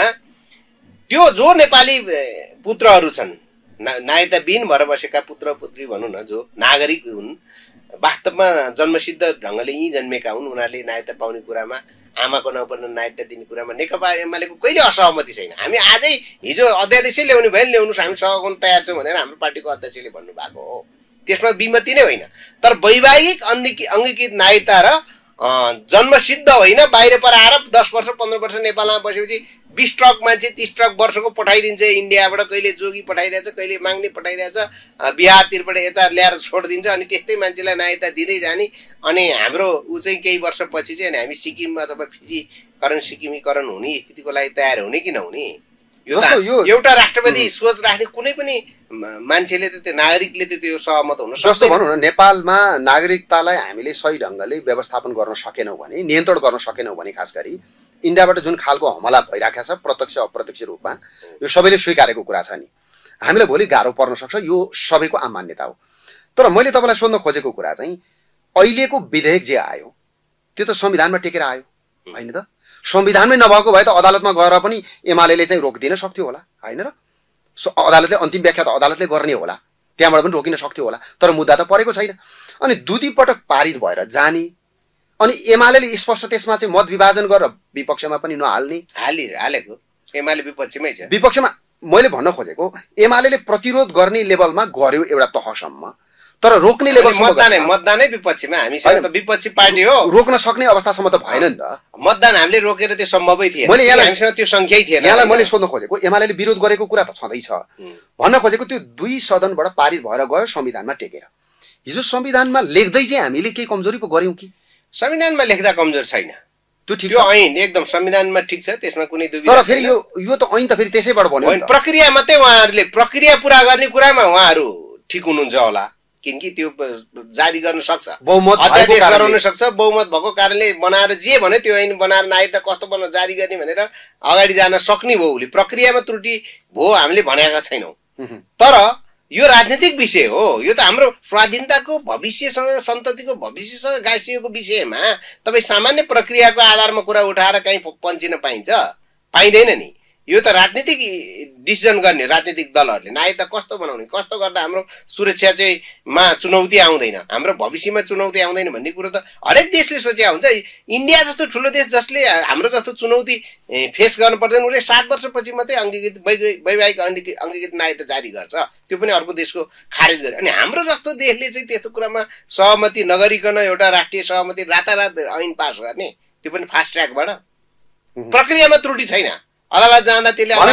त्यो जो नेपाली पुत्रहरू छन्, नागरिकताविहीन भएर बसेका पुत्र पुत्री भनौँ न, जो नागरिक हुन्, वास्तवमा जन्मसिद्ध ढङ्गले यहीँ जन्मेका हुन्, उनीहरूले नागरिकता पाउने कुरामा, आमाको नाउँमा नागरिकता दिने कुरामा नेकपा एमालेको कहिले असहमति छैन। हामी आजै हिजो अध्यादेशै ल्याउने भयो नि, ल्याउनुहोस् हामी सहयोग तयार छौँ भनेर हाम्रो पार्टीको अध्यक्षले भन्नुभएको हो, त्यसमा विमति नै होइन। तर वैवाहिक अङ्गीकृत नागरिकता र जन्मसिद्ध होइन, बाहिर पर आएर दस वर्ष पन्ध्र वर्ष नेपालमा बसेपछि बिस ट्रक मान्छे तीस ट्रक वर्षको पठाइदिन्छ इन्डियाबाट, कहिले जोगी पठाइदिएछ, कहिले माग्ने पठाइदिएछ, बिहारतिरबाट यता ल्याएर छोडिदिन्छ, अनि त्यस्तै मान्छेलाई नागरिकता दिँदै जाने। अनि हाम्रो ऊ चाहिँ केही वर्षपछि चाहिँ अनि हामी सिक्किम अथवा फिजीकरण सिक्किमीकरण हुने स्थितिको लागि तयार हुने कि नहुने, यो त एउटा राष्ट्रपति सोच राख्ने कुनै पनि मान्छेले त त्यो नागरिकले त त्यो सहमत हुन सक्दैन। जस्तो भनौँ न, नेपालमा नागरिकतालाई हामीले सही ढङ्गले व्यवस्थापन गर्न सकेनौँ भने, नियन्त्रण गर्न सकेनौँ भने, खास गरी इन्डियाबाट जुन खालको हमला भइरहेको छ प्रत्यक्ष अप्रत्यक्ष रूपमा, यो सबैले स्वीकारेको कुरा छ नि, हामीलाई भोलि गाह्रो पर्न सक्छ, यो सबैको आम मान्यता हो। तर मैले तपाईँलाई सोध्न खोजेको कुरा चाहिँ अहिलेको विधेयक जे आयो त्यो त संविधानमा टेकेर आयो होइन त? संविधानमै नभएको भए त अदालतमा गएर पनि एमाले चाहिँ रोकिदिन सक्थ्यो होला होइन र? अदालतले अन्तिम व्याख्या त अदालतले गर्ने होला, त्यहाँबाट पनि रोकिन सक्थ्यो होला, तर मुद्दा त परेको छैन। अनि दुई दुई पटक पारित भएर जाने, अनि एमाले स्पष्ट त्यसमा चाहिँ मत विभाजन गरेर विपक्षमा पनि नहाल्ने, हालि हालेको एमाले विपक्षमै छ। विपक्षमा मैले भन्न खोजेको एमाले प्रतिरोध गर्ने लेभलमा गर्यो एउटा तहसम्म, तर रोक्ने लेभलसम्म मतदानै मतदानै विपक्षमा, हामीसँग त विपक्षी पार्टी हो, रोक्न सक्ने अवस्थासम्म त भएन नि त। मतदान हामीले रोकेर त्यो सम्भवै थिएन, मैले हामीसँग त्यो संख्यै थिएन। यहाँलाई मैले सोध्न खोजेको एमाले विरोध गरेको कुरा त छँदैछ, भन्न खोजेको त्यो दुई सदनबाट पारित भएर गयो संविधानमा टेकेर। हिजो संविधानमा लेख्दै चाहिँ हामीले केही कमजोरी पो गर्यौँ कि? संविधानमा लेख्दा कमजोर छैन, त्यो ठिक छ, ऐन एकदम संविधानमा ठिक छ, त्यसमा कुनै दुविधा छैन। तर फेरि यो यो त ऐन त फेरि त्यसैबाट बन्यो नि, प्रक्रिया मात्रै उहाँहरूले प्रक्रिया पुरा गर्ने कुरामा उहाँहरू ठिक हुनुहुन्छ होला, किनकि त्यो जारी गर्न सक्छ, बहुमत अध्यादेश गराउन सक्छ, बहुमत भएको कारणले बनाएर जे भने त्यो ऐन बनाएर नागरिकता कस्तो बना जारी गर्ने भनेर अगाडि जान सक्ने भयो। उसले प्रक्रियामा त्रुटि भयो हामीले भनेका छैनौँ, तर यो राजनीतिक विषय हो, यो त हाम्रो स्वाधीनताको भविष्यसँग सन्ततिको भविष्यसँग गाँसिएको विषयमा तपाईँ सामान्य प्रक्रियाको आधारमा कुरा उठाएर कहीँ पन्चिन पाइन्छ? पाइँदैन नि। यो त राजनीतिक डिसिजन गर्ने राजनीतिक दलहरूले नागरिकता कस्तो बनाउने, कस्तो गर्दा हाम्रो सुरक्षा चाहिँ मा चुनौती आउँदैन, हाम्रो भविष्यमा चुनौती आउँदैन भन्ने कुरो त हरेक देशले सोचेको हुन्छ। इन्डिया जस्तो ठुलो देश जसले हाम्रो जस्तो चुनौती फेस गर्नु पर्दैन, उसले सात वर्षपछि मात्रै अङ्गीकृत वैवाहिक अङ्गीकृत नागरिकता जारी गर्छ, त्यो पनि अर्को देशको खारेज गरे। अनि हाम्रो जस्तो देशले चाहिँ त्यस्तो कुरामा सहमति नगरिकन एउटा राष्ट्रिय सहमति रातारात ऐन पास गर्ने, त्यो पनि फास्ट ट्र्याकबाट, प्रक्रियामा त्रुटि छैन। अदालत जाँदा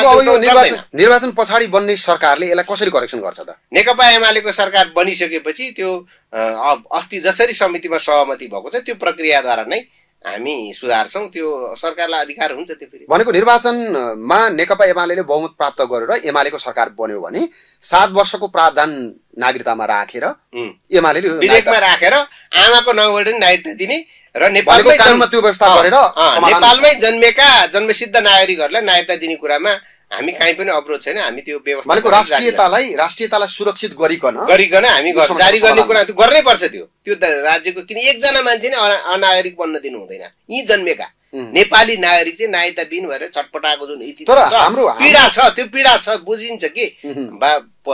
त्यसले निर्वाचन पछाडि बन्ने सरकारले यसलाई कसरी करेक्सन गर्छ त? नेकपा एमालेको सरकार बनिसकेपछि त्यो अस्ति जसरी समितिमा सहमति भएको छ त्यो प्रक्रियाद्वारा नै हामी सुधार्छौँ, त्यो सरकारलाई अधिकार हुन्छ। त्यो फेरि भनेको निर्वाचनमा नेकपा एमाले बहुमत प्राप्त गरेर एमालेको सरकार बन्यो भने सात वर्षको प्रावधान नागरिकतामा राखेर एमाले विधेयकमा राखेर आमाको नाउँबाट नागरिकता दिने र नेपालमै कानुनमा त्यो व्यवस्था गरेर नेपालमै जन्मेका जन्मसिद्ध नागरिकहरूलाई नागरिकता दिने कुरामा हामी कहीँ पनि अवरोध छैन। हामी त्यो व्यवस्था भनेको राष्ट्रियतालाई राष्ट्रियतालाई सुरक्षित गरिकन गरिकन हामी जारी गर्ने कुरा त्यो गर्नै पर्छ। त्यो त्यो राज्यको, किन एकजना मान्छे नै अनागरिक बन्न दिनु हुँदैन। यी जन्मेका नेपाली नागरिक चाहिँ नागरिकता बिन भएर छटपटाएको जुन इति पीडा छ त्यो पीडा छ बुझिन्छ कि बा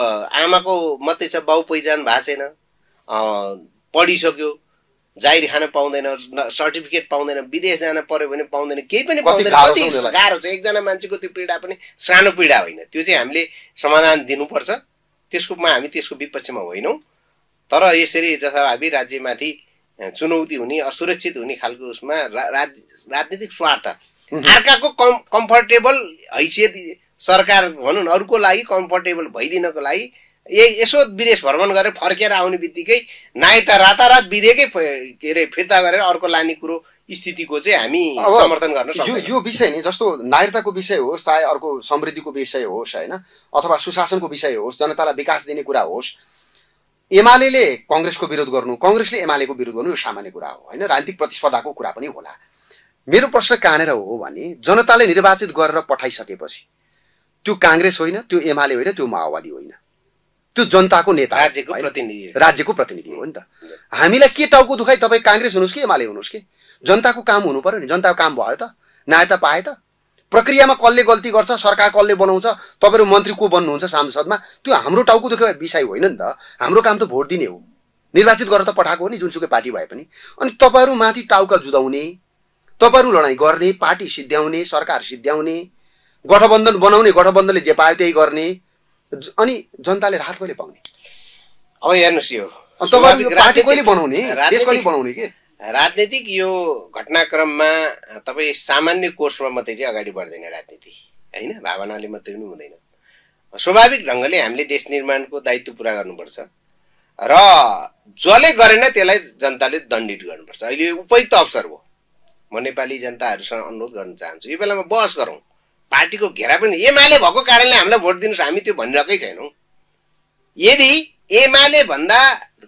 आमाको मात्रै छ, बाउ पहिचान भएको छैन, पढिसक्यो, जाहिर खान पाउँदैन, सर्टिफिकेट पाउँदैन, विदेश जान पर्यो भने पाउँदैन, केही पनि पाउँदैन, कति गाह्रो छ। एकजना मान्छेको त्यो पीडा पनि सानो पीडा होइन, त्यो चाहिँ हामीले समाधान दिनुपर्छ। त्यसकोमा हामी त्यसको विपक्षमा होइनौँ, तर यसरी जथाभावी राज्यमाथि चुनौती हुने, असुरक्षित हुने खालको उसमा राजनीतिक स्वार्थ, अर्काको कम कम्फर्टेबल हैसियत सरकार भनौँ न अरूको लागि कम्फर्टेबल भइदिनको लागि यसो विदेश भ्रमण गरेर फर्केर आउने बित्तिकै नागरिकता रातारात विधेयकै के अरे फिर्ता गरेर अर्को लाने कुरो स्थितिको चाहिँ हामी समर्थन गर्न सक्छौँ। यो विषय नि जस्तो नागरिकताको विषय होस्, चाहे अर्को समृद्धिको विषय होस् होइन, अथवा सुशासनको विषय होस्, जनतालाई विकास दिने कुरा होस्, एमाले कङ्ग्रेसको विरोध गर्नु, कङ्ग्रेसले एमालेको विरोध गर्नु यो सामान्य कुरा हो होइन, राजनीतिक प्रतिस्पर्धाको कुरा पनि होला। मेरो प्रश्न कहाँनिर हो भने जनताले निर्वाचित गरेर पठाइसकेपछि त्यो काङ्ग्रेस होइन, त्यो एमाले होइन, त्यो माओवादी होइन, त्यो जनताको नेता, राज्यको प्रतिनिधि, राज्यको प्रतिनिधि हो नि त। हामीलाई के टाउको दुखाइ तपाईँ काङ्ग्रेस हुनुहोस् कि एमाले हुनुहोस् कि जनताको काम हुनु पर्यो नि। जनताको काम भयो त, न्यायता पाए त। प्रक्रियामा कसले गल्ती गर्छ, सरकार कसले बनाउँछ, तपाईँहरू मन्त्री को बन्नुहुन्छ सांसदमा, त्यो हाम्रो टाउको दुखेको विषय होइन नि त। हाम्रो काम त भोट दिने हो, निर्वाचित गरेर त पठाएको हो नि जुनसुकै पार्टी भए पनि। अनि तपाईँहरू माथि टाउका जुदाउने, तपाईँहरू लडाइँ गर्ने, पार्टी सिद्ध्याउने, सरकार सिद्ध्याउने, गठबन्धन बनाउने, गठबन्धनले जे पायो त्यही गर्ने, अनि जनताले राहत कहिले पाउने? अब हेर्नुहोस् यो तपाईँहरू पार्टी कहिले बनाउने, देश कहिले बनाउने के? राजनीतिक यो घटनाक्रममा तपाईँ सामान्य कोर्समा मात्रै चाहिँ अगाडि बढ्दैन राजनीति होइन, भावनाले मात्रै पनि हुँदैन। स्वाभाविक ढङ्गले हामीले देश निर्माणको दायित्व पुरा गर्नुपर्छ र जसले गरेन त्यसलाई जनताले दण्डित गर्नुपर्छ। अहिले उपयुक्त अवसर हो। म नेपाली जनताहरूसँग अनुरोध गर्न चाहन्छु, यो बेलामा बहस गरौँ। पार्टीको घेरा पनि एमाले भएको कारणले हामीलाई भोट दिनुहोस् हामी त्यो भनिरहेकै छैनौँ। यदि एमाले भन्दा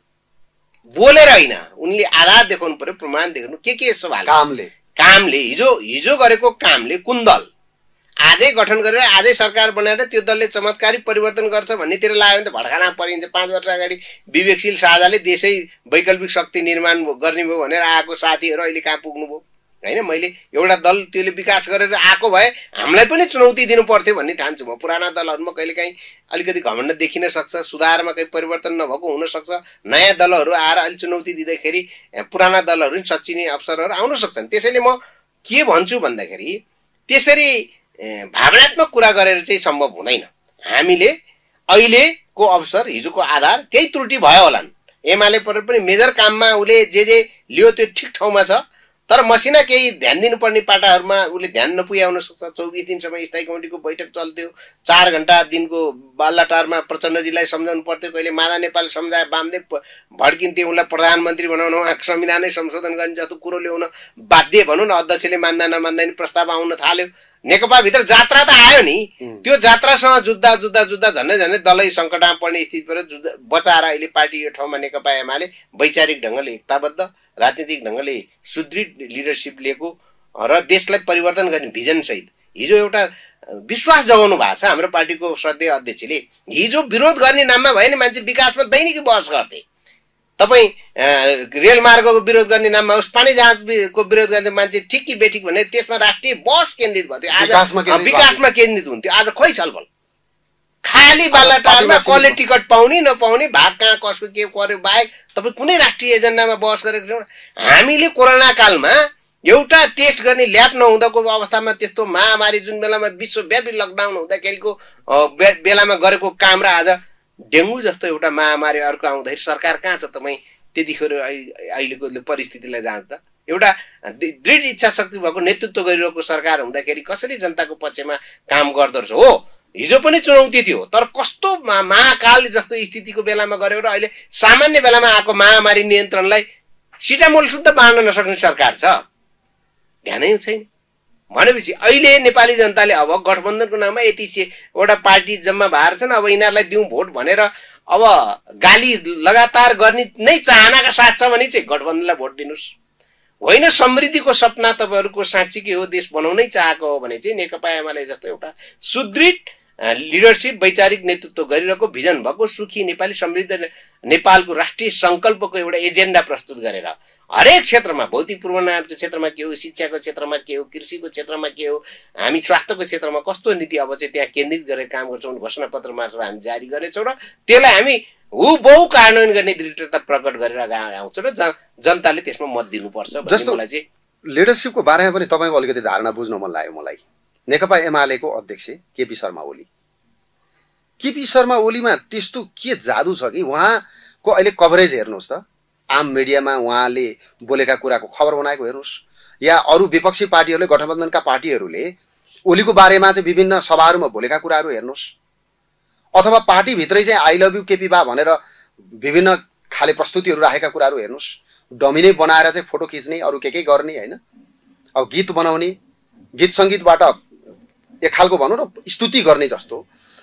बोलेर होइन, उनले आधार देखाउनु पर्यो, प्रमाण देखाउनु, के के सवाल कामले कामले हिजो हिजो गरेको कामले कुन दल आजै गठन गरेर आजै सरकार बनाएर त्यो दलले चमत्कारी परिवर्तन गर्छ भन्नेतिर लाग्यो भने त भड्काना परिन्छ। पाँच वर्ष अगाडि विवेकशील साझाले देशै वैकल्पिक शक्ति निर्माण गर्ने भयो भनेर आएको साथीहरू अहिले कहाँ पुग्नुभयो होइन। मैले एउटा दल त्यसले विकास गरेर आएको भए हामीलाई पनि चुनौती दिनु पर्थ्यो भन्ने ठान्छु म। पुराना दलहरूमा कहिलेकाहीँ अलिकति घमण्ड देखिन सक्छ, सुधारमा केही परिवर्तन नभएको हुनसक्छ। नयाँ दलहरू आएर अहिले चुनौती दिँदाखेरि पुराना दलहरू पनि सच्चिने अवसरहरू आउन सक्छन्। त्यसैले म के भन्छु भन्दाखेरि त्यसरी भावनात्मक कुरा गरेर चाहिँ सम्भव हुँदैन। हामीले अहिलेको अवसर, हिजोको आधार त्यही त्रुटि भयो होलान्। एमाले पर पनि मेजर काममा उसले जे जे लियो त्यो ठिक ठाउँमा छ, तर मसिना केही ध्यान दिनुपर्ने पाटाहरूमा उसले ध्यान नपुग्याउन सक्छ। चौबिस दिनसम्म स्थायी कमिटीको बैठक चल्थ्यो, चार घन्टा दिनको बाल्लाटारमा प्रचण्डजीलाई सम्झाउनु पर्थ्यो, कहिले माधा नेपाल सम्झाए, वामदेव भड्किन्थे, उनलाई प्रधानमन्त्री बनाउन, उहाँको संविधानै संशोधन गर्ने जस्तो कुरो ल्याउन बाध्य भनौँ न। अध्यक्षले मान्दा नमान्दा नि प्रस्ताव आउन थाल्यो। नेकपाभित्र जात्रा त आयो नि, त्यो जात्रासँग जुत्दा जुत्दा जुत्दा झन्डै झन्डै दलै सङ्कटमा पर्ने स्थितिबाट जुत्दा बचाएर अहिले पार्टी यो ठाउँमा नेकपा एमाले वैचारिक ढङ्गले एकताबद्ध, राजनीतिक ढङ्गले सुदृढ लिडरसिप लिएको र देशलाई परिवर्तन गर्ने भिजनसहित हिजो एउटा विश्वास जगाउनु भएको छ हाम्रो पार्टीको श्रद्धेय अध्यक्षले। हिजो विरोध गर्ने नाममा भयो नि मान्छे विकासमा दैनिक बहस गर्थे। तपाईँ रेलमार्गको विरोध गर्ने नाममा होस्, पानी जहाजको विरोध गर्ने मान्छे ठिक कि बेठिक भने त्यसमा राष्ट्रिय बहस केन्द्रित भयो थियो। आज विकासमा केन्द्रित हुन्थ्यो, आज खोइ छलफल खाली बालाटारमा कसले टिकट पाउने नपाउने, भाग कहाँ कसको के गर्यो बाहेक तपाईँ कुनै राष्ट्रिय एजेन्डामा बहस गरेको छैनौँ। हामीले कोरोना कालमा एउटा टेस्ट गर्ने ल्याब नहुँदाको अवस्थामा त्यस्तो महामारी जुन बेलामा विश्वव्यापी लकडाउन हुँदाखेरिको बेलामा गरेको काम र आज डेङ्गु जस्तो एउटा महामारी अर्को आउँदाखेरि सरकार कहाँ छ तपाईँ त्यतिखेर अहिलेको परिस्थितिलाई जाँदा? एउटा दृढ इच्छा शक्ति भएको नेतृत्व गरिरहेको सरकार हुँदाखेरि कसरी जनताको पक्षमा काम गर्दो रहेछ? हो हिजो पनि चुनौती थियो, तर कस्तो महाकाल जस्तो स्थितिको बेलामा गऱ्यो र अहिले सामान्य बेलामा आएको महामारी नियन्त्रणलाई सिटामोल शुद्ध बाँड्न नसक्ने सरकार छ, ध्यानै छैन। भनेपछि अहिले नेपाली जनताले अब गठबन्धनको नाममा यति एउटा पार्टी जम्मा भएर छन्, अब यिनीहरूलाई दिउँ भोट भनेर अब गाली लगातार गर्ने नै चाहनाका साथ छ भने चाहिँ गठबन्धनलाई भोट दिनुहोस्। होइन समृद्धिको सपना तपाईँहरूको साँच्चीकै हो, देश बनाउनै चाहेको हो भने चाहिँ नेकपा एमाले जस्तो एउटा सुदृढ लिडरसिप वैचारिक नेतृत्व गरिरहेको भिजन भएको सुखी नेपाली समृद्ध नेपालको राष्ट्रिय सङ्कल्पको एउटा एजेन्डा प्रस्तुत गरेर हरेक क्षेत्रमा, भौतिक पूर्वाधारको क्षेत्रमा के हो, शिक्षाको क्षेत्रमा के हो, कृषिको क्षेत्रमा के हो, हामी स्वास्थ्यको क्षेत्रमा कस्तो नीति अब चाहिँ त्यहाँ केन्द्रित गरेर काम गर्छौँ घोषणापत्र मार्फत हामी जारी गरेछौँ र त्यसलाई हामी हुबहु कार्यान्वयन गर्ने दृढता प्रकट गरेर आउँछ र जनताले त्यसमा मत दिनुपर्छ भन्ने मलाई चाहिँ लिडरसिपको बारेमा पनि तपाईँको अलिकति धारणा बुझ्न मन लाग्यो मलाई। नेकपा एमालेको अध्यक्ष केपी शर्मा ओली, केपी शर्मा ओलीमा त्यस्तो के जादु छ कि उहाँको अहिले कभरेज हेर्नुहोस् त, आम मिडियामा उहाँले बोलेका कुराको खबर बनाएको हेर्नुहोस्, या अरू विपक्षी पार्टीहरूले गठबन्धनका पार्टीहरूले ओलीको बारेमा चाहिँ विभिन्न सभाहरूमा बोलेका कुराहरू हेर्नुहोस्, अथवा पार्टीभित्रै चाहिँ आई लभ यु केपी बा भनेर विभिन्न खाले प्रस्तुतिहरू राखेका कुराहरू हेर्नुहोस्। डमिने बनाएर चाहिँ फोटो खिच्ने, अरू के के गर्ने होइन, अब गीत बनाउने, गीत सङ्गीतबाट एक खालको भनौँ न स्तुति गर्ने जस्तो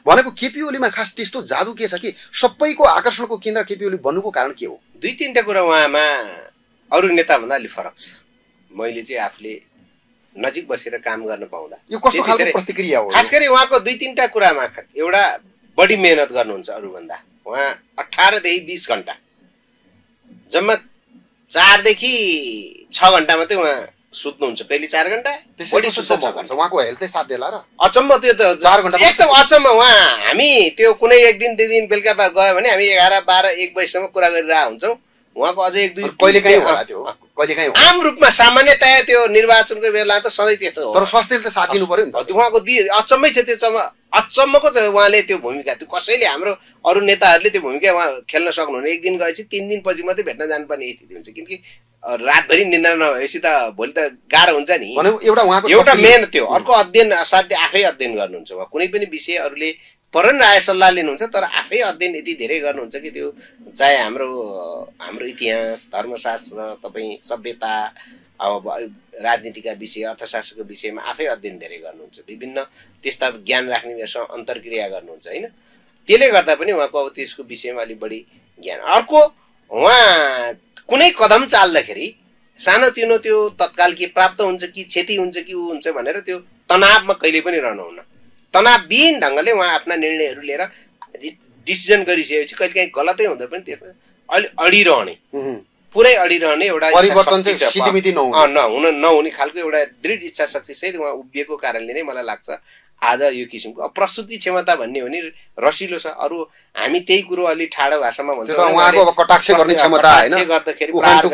भनेको केपी ओलीमा खास त्यस्तो जादु के छ कि सबैको आकर्षणको केन्द्र केपी ओली बन्नुको कारण के हो? दुई तीनटा कुरा उहाँमा अरू नेताभन्दा अलि फरक छ। मैले चाहिँ आफूले नजिक बसेर काम गर्न पाउँदा यो कस्तो खालको प्रतिक्रिया हो? खास गरी उहाँको दुई तीनटा कुरामा एउटा बढी मेहनत गर्नुहुन्छ अरूभन्दा। उहाँ अठारदेखि बिस घन्टा जम्मा चारदेखि छ घन्टा मात्रै उहाँ सुत्नुहुन्छ, कहिले चार घन्टा बढी सुत्नुहुन्छ। उहाँको हेल्थले साथ देला र अचम्म त्यो त चार घन्टा एकदम अचम्म। उहाँ हामी त्यो कुनै एक दिन दुई दिन बेलुका गयो भने हामी एघार बाह्र एक बजीसम्म कुरा गरिरहेका हुन्छौँ। उहाँको अझै एक दुई कहिले काहीँ होला त्यो, कहिले काहीँ आम रूपमा सामान्यतया त्यो निर्वाचनको बेला त सधैँ त्यस्तो हो, तर स्वास्थ्यले त साथ दिनु पर्यो नि त। उहाँको दि अचम्मै छ त्यो, अचम्मको छ उहाँले त्यो भूमिका। त्यो कसैले हाम्रो अरू नेताहरूले त्यो भूमिका उहाँ खेल्न सक्नुहुन्न। एक दिन गएपछि तिन दिनपछि मात्रै भेट्न जानुपर्ने स्थिति हुन्छ, किनकि रातभरि निन्द्रा नभएपछि त भोलि त गाह्रो हुन्छ नि। एउटा उहाँको एउटा मेन त्यो। अर्को अध्ययन असाध्य आफै अध्ययन गर्नुहुन्छ उहाँ। कुनै पनि विषय अरूले परन राय सल्लाह लिनुहुन्छ, तर आफै अध्ययन यति धेरै गर्नुहुन्छ कि त्यो चाहे हाम्रो हाम्रो इतिहास, धर्मशास्त्र, तपाईँ सभ्यता, अब राजनीतिका विषय, अर्थशास्त्रको विषयमा आफै अध्ययन धेरै गर्नुहुन्छ। विभिन्न त्यस्ता ज्ञान राख्ने विषयमा अन्तर्क्रिया गर्नुहुन्छ होइन। त्यसले गर्दा पनि उहाँको अब त्यसको विषयमा अलिक बढी ज्ञान। अर्को उहाँ कुनै कदम चाल्दाखेरि सानोतिनो त्यो तत्काल के प्राप्त हुन्छ कि क्षति हुन्छ कि ऊ हुन्छ भनेर त्यो तनावमा कहिले पनि रहनुहुन्न। तनावविहीन ढङ्गले उहाँ आफ्ना निर्णयहरू लिएर डिसिजन गरिसकेपछि कहिले काहीँ गलतै हुँदा पनि त्यसमा अलि अडिरहने, पुरै अडिरहने एउटा परिवर्तन चाहिँ सिद्धिमिति नहुन नहुने खालको एउटा दृढ इच्छा शक्ति सहित उहाँ उभिएको कारणले नै मलाई लाग्छ आज यो किसिमको प्रस्तुति क्षमता भन्ने हो नि रसिलो छ। अरू हामी त्यही कुरो अलि ठाडो भाषामा भन्छौँ, उहाँको अब कटाक्ष गर्ने क्षमता हैन, गर्दाखेरि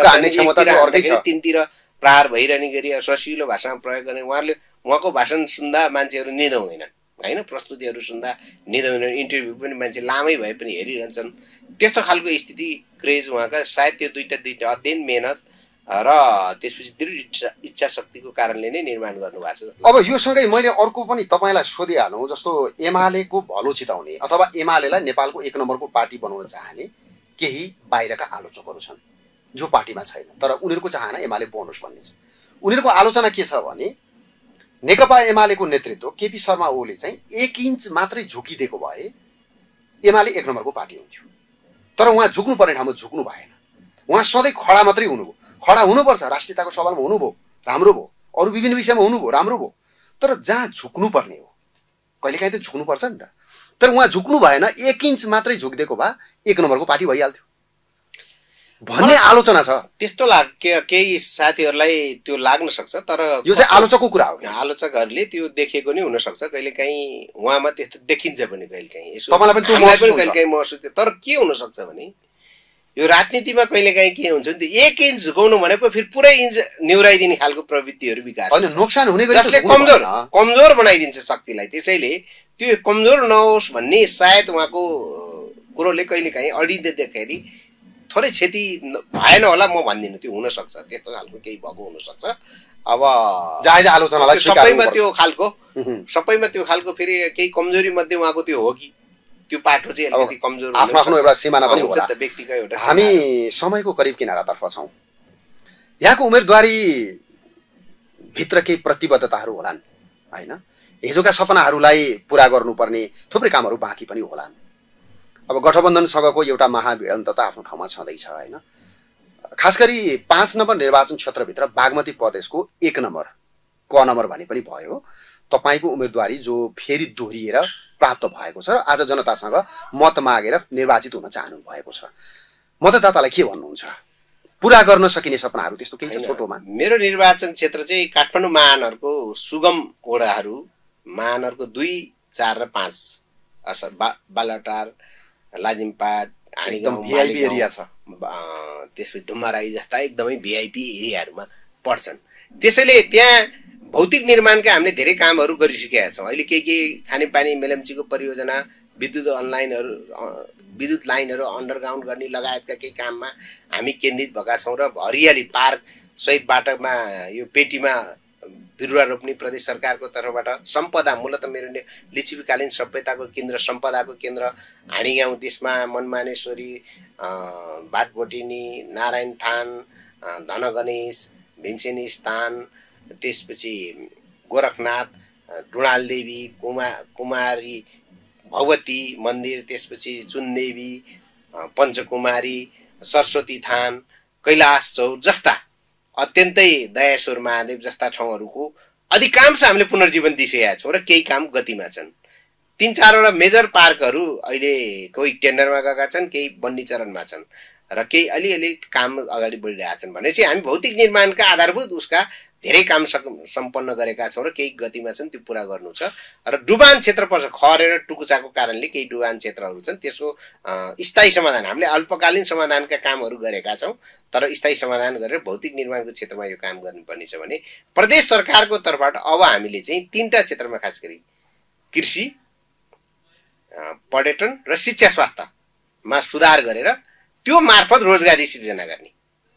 तिनतिर प्रहार भइरहने गरी रसिलो भाषामा प्रयोग गर्ने। उहाँले उहाँको भाषण सुन्दा मान्छेहरू निदाउँदैनन् होइन, प्रस्तुतिहरू सुन्दा निदाउँदैनन्, इन्टरभ्यू पनि मान्छे लामै भए पनि हेरिरहन्छन्। त्यस्तो खालको स्थिति क्रेज उहाँका सायद त्यो दुईटा दुईटा अध्ययन, मेहनत र त्यसपछि दृढ इच्छा शक्तिको कारणले नै निर्माण गर्नुभएको छ। अब यो सँगै मैले अर्को पनि तपाईँलाई सोधिहालौँ, जस्तो एमालेको भलो चिताउने अथवा एमालेलाई नेपालको एक नम्बरको पार्टी बनाउन चाहने केही बाहिरका आलोचकहरू छन् जो पार्टीमा छैन, तर उनीहरूको चाहना एमाले बनोस् भन्ने छ। उनीहरूको आलोचना के छ भने नेकपा एमालेको नेतृत्व केपी शर्मा ओली चाहिँ एक इन्च मात्रै झुकिदिएको भए एमाले एक नम्बरको पार्टी हुन्थ्यो, तर उहाँ झुक्नु पर्ने ठाउँमा झुक्नु भएन। उहाँ सधैँ खडा मात्रै हुनुभयो। खडा हुनुपर्छ, राष्ट्रियताको सवालमा हुनुभयो, राम्रो भयो, अरू विभिन्न विषयमा हुनुभयो, राम्रो भयो, तर जहाँ झुक्नु पर्ने हो कहिलेकाहीँ त झुक्नुपर्छ नि त। तर उहाँ झुक्नु भएन, एक इन्च मात्रै झुकिदिएको भए एक नम्बरको पार्टी भइहाल्थ्यो भन्ने आलोचना छ। त्यस्तो लाग केही साथीहरूलाई त्यो लाग्न सक्छ, तर यो चाहिँ आलोचकको कुरा हो। आलोचकहरूले त्यो देखेको नि हुनसक्छ, कहिलेकाहीँ उहाँमा त्यस्तो देखिन्छ पनि, कहिलेकाहीँ यसो तपाईँलाई पनि त्यो महसुस हुन्छ। कहिलेकाहीँ महसुस। तर के हुनसक्छ भने यो राजनीतिमा कहिलेकाहीँ के हुन्छ नि, एक इन्च झुकाउनु भनेको फेरि पुरै इन्च निहुराइदिने खालको प्रवृत्तिहरू विकास होइन, नोक्सान हुने गरी जसले कमजोर कमजोर बनाइदिन्छ शक्तिलाई। त्यसैले त्यो कमजोर नहोस् भन्ने सायद उहाँको कुरोले कहिलेकाहीँ अडिँदाखेरि थोरै क्षति भएन होला, म भन्दिनँ। त्यो हुनसक्छ, त्यस्तो खालको केही भएको हुनसक्छ। अब जायज आलोचनालाई सबैमा त्यो खालको सबैमा त्यो खालको फेरि केही कमजोरी मध्ये उहाँको त्यो हो कि त्यो पाटो चाहिँ अलिकति कमजोर आफ्नो आफ्नो एउटा सिमाना पनि होला। व्यक्तिको एउटा हामी समयको करिब किनारातर्फ छौँ। यहाँको उम्मेदवारी भित्र केही प्रतिबद्धताहरू होलान् होइन, हिजोका सपनाहरूलाई पुरा गर्नुपर्ने थुप्रै कामहरू बाँकी पनि होलान्। अब गठबन्धनसँगको एउटा महाभिडन्त त आफ्नो ठाउँमा छँदैछ होइन। खास गरी पाँच नम्बर निर्वाचन क्षेत्रभित्र बागमती प्रदेशको एक नम्बर क नम्बर भने पनि भयो, तपाईँको उम्मेदवारी जो फेरि दोहोरिएर प्राप्त भएको छ र आज जनतासँग मत मागेर निर्वाचित हुन चाहनु भएको छ। मतदातालाई के भन्नुहुन्छ? पुरा गर्न सकिने सपनाहरू त्यस्तो केही छ छोटोमा? मेरो निर्वाचन क्षेत्र चाहिँ काठमाडौँ महानगरको सुगम वडाहरू, महानगरको दुई, चार र पाँच, बालाटार, लाजिमपाट, एकदम भिआइपी एरिया छ। त्यसपछि धुम्माराई जस्ता एकदमै भिआइपी एरियाहरूमा पर्छन्। त्यसैले त्यहाँ भौतिक निर्माणका हामीले धेरै कामहरू गरिसकेका छौँ। अहिले केही केही खानेपानी मेलम्चीको परियोजना, विद्युत अनलाइनहरू विद्युत लाइनहरू अन्डरग्राउन्ड गर्ने लगायतका केही काममा हामी केन्द्रित भएका छौँ। र हरियाली पार्क सहित बाटोमा यो पेटीमा बिरुवा रोप्ने प्रदेश सरकारको तर्फबाट सम्पदा, मूलत मेरो लिच्छवीकालीन सभ्यताको केन्द्र, सम्पदाको केन्द्र हाँडी गाउँ, त्यसमा मनमानेश्वरी, भाटभोटिनी, नारायण थान, धनगणेश, भीमसेनी स्थान, त्यसपछि गोरखनाथ, डुणाल देवी, कुमा कुमारी भगवती मन्दिर, त्यसपछि चुनदेवी, पञ्चकुमारी, सरस्वती थान, कैलाश चौर जस्ता अत्यन्तै दयाश्वर महादेव जस्ता ठाउँहरूको अधिकांश हामीले पुनर्जीवन दिइसकेका छौँ र केही काम गतिमा छन्। तीन चारवटा मेजर पार्कहरू अहिले कोही टेन्डरमा गएका छन्, केही बन्ने चरणमा छन् र केही अलिअलि काम अगाडि बढिरहेका छन्। भनेपछि हामी भौतिक निर्माणका आधारभूत उसका धेरै काम सम्पन्न गरेका छौँ र केही गतिमा छन्, त्यो पुरा गर्नु छ। र डुबान क्षेत्र पर्छ, खरेर टुकुचाको कारणले केही डुबान क्षेत्रहरू छन्, त्यसको स्थायी समाधान हामीले अल्पकालीन समाधानका कामहरू गरेका छौँ, तर स्थायी समाधान गरेर भौतिक निर्माणको क्षेत्रमा यो काम गर्नुपर्ने छ भने प्रदेश सरकारको तर्फबाट अब हामीले चाहिँ तीनटा क्षेत्रमा खास गरी कृषि, पर्यटन र शिक्षा स्वास्थ्यमा सुधार गरेर त्यो मार्फत रोजगारी सिर्जना गर्ने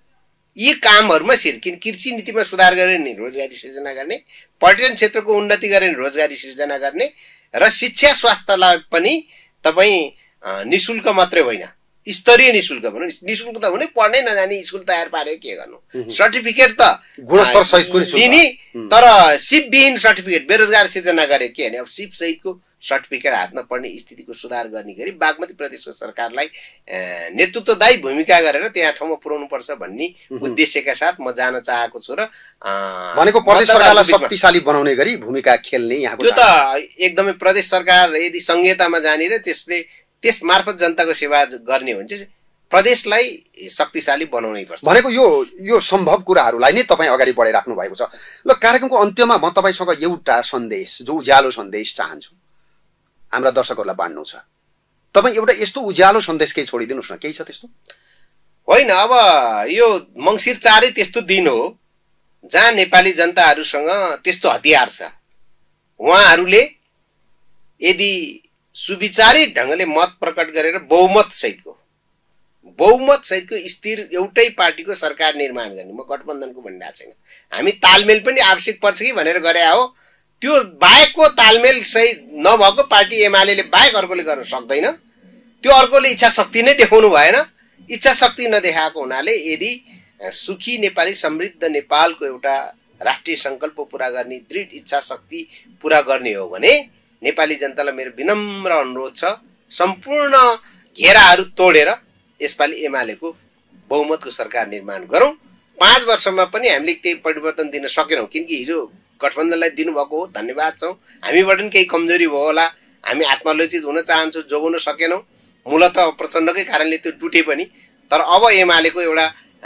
यी कामहरुमा सिर्किन कृषि नीतिमा सुधार गरेर नि रोजगारी सिर्जना गर्ने, पर्यटन क्षेत्रको उन्नति गरेर रोजगारी सिर्जना गर्ने र शिक्षा स्वास्थ्यलाई पनि तपाई निशुल्क मात्रै होइन स्तरीय निशुल्क भनौं। निशुल्क त हुनै पढ्नै नजाने स्कुल तयार पारेर के गर्नु, सर्टिफिकेट त गुणस्तर सहितको दिने, तर सिप विहीन सर्टिफिकेट बेरोजगार सिर्जना गरे के हैन। अब सिप सहितको सर्टिफिकेट हातमा पर्ने स्थितिको सुधार गर्ने गरी बागमती प्रदेशको सरकारलाई नेतृत्वदायी भूमिका गरेर त्यहाँ ठाउँमा पुर्याउनु पर्छ भन्ने उद्देश्यका साथ म जान चाहेको छु। र भनेको प्रदेश सरकारलाई शक्तिशाली बनाउने गरी भूमिका खेल्ने यहाँको त्यो त एकदमै प्रदेश सरकार यदि संहितामा जाने र त्यसले त्यस मार्फत जनताको सेवा गर्ने हो भने चाहिँ प्रदेशलाई शक्तिशाली बनाउनै पर्छ। भनेको यो यो सम्भव कुराहरूलाई नै तपाईँ अगाडि बढाइराख्नु भएको छ। ल, कार्यक्रमको अन्त्यमा म तपाईँसँग एउटा सन्देश, जो उज्यालो सन्देश चाहन्छु हाम्रा दर्शकहरूलाई बाँड्नु छ। तपाईँ एउटा यस्तो उज्यालो सन्देश केही छोडिदिनुहोस् न, केही छ त्यस्तो? होइन, अब यो मङ्सिर चारै त्यस्तो दिन हो जहाँ नेपाली जनताहरूसँग त्यस्तो हतियार छ। उहाँहरूले यदि सुविचारी ढङ्गले मत प्रकट गरेर बहुमत सहितको बहुमत सहितको स्थिर एउटै पार्टीको सरकार निर्माण गर्ने, म गठबन्धनको भनिरहेको छैन, हामी तालमेल पनि आवश्यक पर्छ कि भनेर गरे हो। त्यो बाहेकको तालमेल सही नभएको पार्टी एमाले बाहेक अर्कोले गर्न सक्दैन। त्यो अर्कोले इच्छा शक्ति नै देखाउनु भएन। इच्छा शक्ति नदेखाएको हुनाले यदि सुखी नेपाली समृद्ध नेपालको एउटा राष्ट्रिय सङ्कल्प पुरा गर्ने दृढ इच्छा शक्ति पुरा गर्ने हो भने नेपाली जनतालाई मेरो विनम्र अनुरोध छ, सम्पूर्ण घेराहरू तोडेर यसपालि एमालेको बहुमतको सरकार निर्माण गरौँ। पाँच वर्षमा पनि हामीले केही परिवर्तन दिन सकेनौँ, किनकि हिजो गठबन्धनलाई दिनुभएको हो, धन्यवाद छौँ। हामीबाट पनि केही कमजोरी भयो होला, हामी आत्मालोचित हुन चाहन्छौँ, जोगाउन सकेनौँ। मूलत प्रचण्डकै कारणले त्यो टुटे पनि, तर अब एमालेको एउटा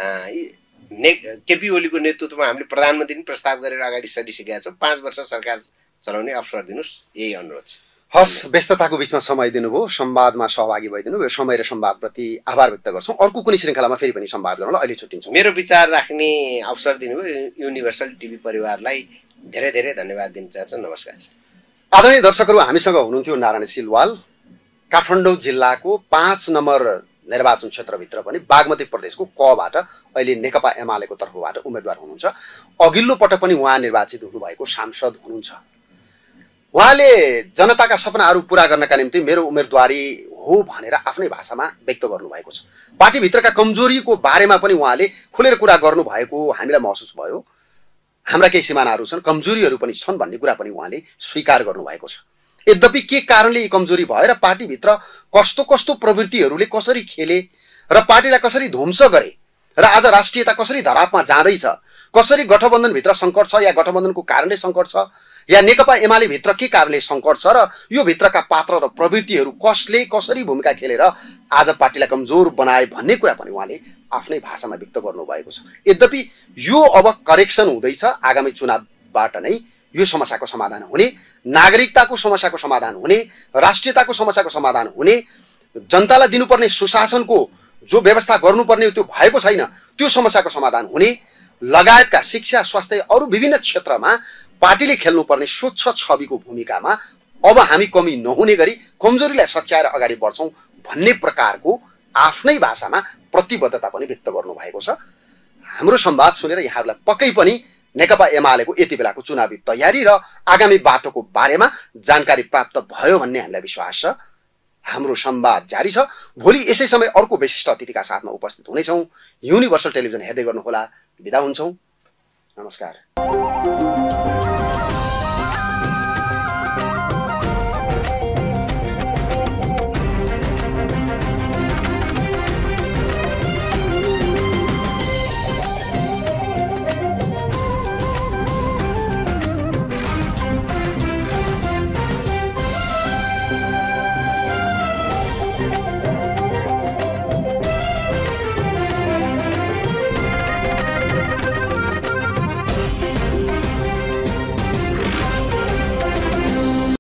ने केपी ओलीको नेतृत्वमा हामीले प्रधानमन्त्री पनि प्रस्ताव गरेर अगाडि सरिसकेका छौँ। पाँच वर्ष सरकार चलाउने अवसर दिनुहोस्, यही अनुरोध छ। हस्, व्यस्तताको बीचमा समय दिनुभयो, संवादमा सहभागी भइदिनु भयो, समय र संवादप्रति आभार व्यक्त गर्छौँ। अर्को कुनै श्रृङ्खलामा फेरि पनि संवाद गरौँला, अहिले छुट्टिन्छौँ। मेरो विचार राख्ने अवसर दिनुभयो युनिभर्सल टिभी परिवारलाई धेरै धेरै धन्यवाद दिन चाहन्छु। नमस्कार। आदरणीय दर्शकहरू, हामीसँग हुनुहुन्थ्यो नारायण सिलवाल, काठमाडौँ जिल्लाको पाँच नम्बर निर्वाचन क्षेत्रभित्र पनि बागमती प्रदेशको कबाट अहिले नेकपा एमालेको तर्फबाट उम्मेद्वार हुनुहुन्छ। अघिल्लो पटक पनि उहाँ निर्वाचित हुनुभएको सांसद हुनुहुन्छ। उहाँले जनताका सपनाहरू पूरा गर्नका निम्ति मेरो उम्मेदवारी हो भनेर आफ्नै भाषामा व्यक्त गर्नुभएको छ। पार्टीभित्रका कमजोरीको बारेमा पनि उहाँले खुलेर कुरा गर्नुभएको हामीलाई महसुस भयो। हाम्रा केही सिमानाहरू छन्, कमजोरीहरू पनि छन् भन्ने कुरा पनि उहाँले स्वीकार गर्नुभएको छ। यद्यपि के कारणले यी कमजोरी भएर पार्टीभित्र कस्तो कस्तो प्रवृत्तिहरूले कसरी खेले र पार्टीलाई कसरी ध्वंस गरे र आज राष्ट्रियता कसरी धरापमा जाँदैछ, कसरी गठबन्धनभित्र सङ्कट छ या गठबन्धनको कारणले सङ्कट छ या नेकपा एमाले भित्र के कारणले सङ्कट छ र यो भित्रका पात्र र प्रवृत्तिहरू कसले कसरी भूमिका खेलेर आज पार्टीलाई कमजोर बनाए भन्ने कुरा पनि उहाँले आफ्नै भाषामा व्यक्त गर्नुभएको छ। यद्यपि यो अब करेक्सन हुँदैछ। आगामी चुनावबाट नै यो समस्याको समाधान हुने, नागरिकताको समस्याको समाधान हुने, राष्ट्रियताको समस्याको समाधान हुने, जनतालाई दिनुपर्ने सुशासनको जो व्यवस्था गर्नुपर्ने त्यो भएको छैन त्यो समस्याको समाधान हुने लगायतका शिक्षा, स्वास्थ्य, अरू विभिन्न क्षेत्रमा पार्टीले खेल्नुपर्ने स्वच्छ छविको भूमिकामा अब हामी कमी नहुने गरी कमजोरीलाई सच्याएर अगाडि बढ्छौँ भन्ने प्रकारको आफ्नै भाषामा प्रतिबद्धता पनि व्यक्त गर्नुभएको छ। हाम्रो संवाद सुनेर यहाँहरूलाई पक्कै पनि नेकपा एमालेको यति बेलाको चुनावी तयारी र आगामी बाटोको बारेमा जानकारी प्राप्त भयो भन्ने हामीलाई विश्वास छ। हाम्रो संवाद जारी छ। भोलि यसै समय अर्को विशिष्ट अतिथिका साथमा उपस्थित हुनेछौँ। युनिभर्सल टेलिभिजन हेर्दै गर्नुहोला। बिदा हुन्छौँ। नमस्कार।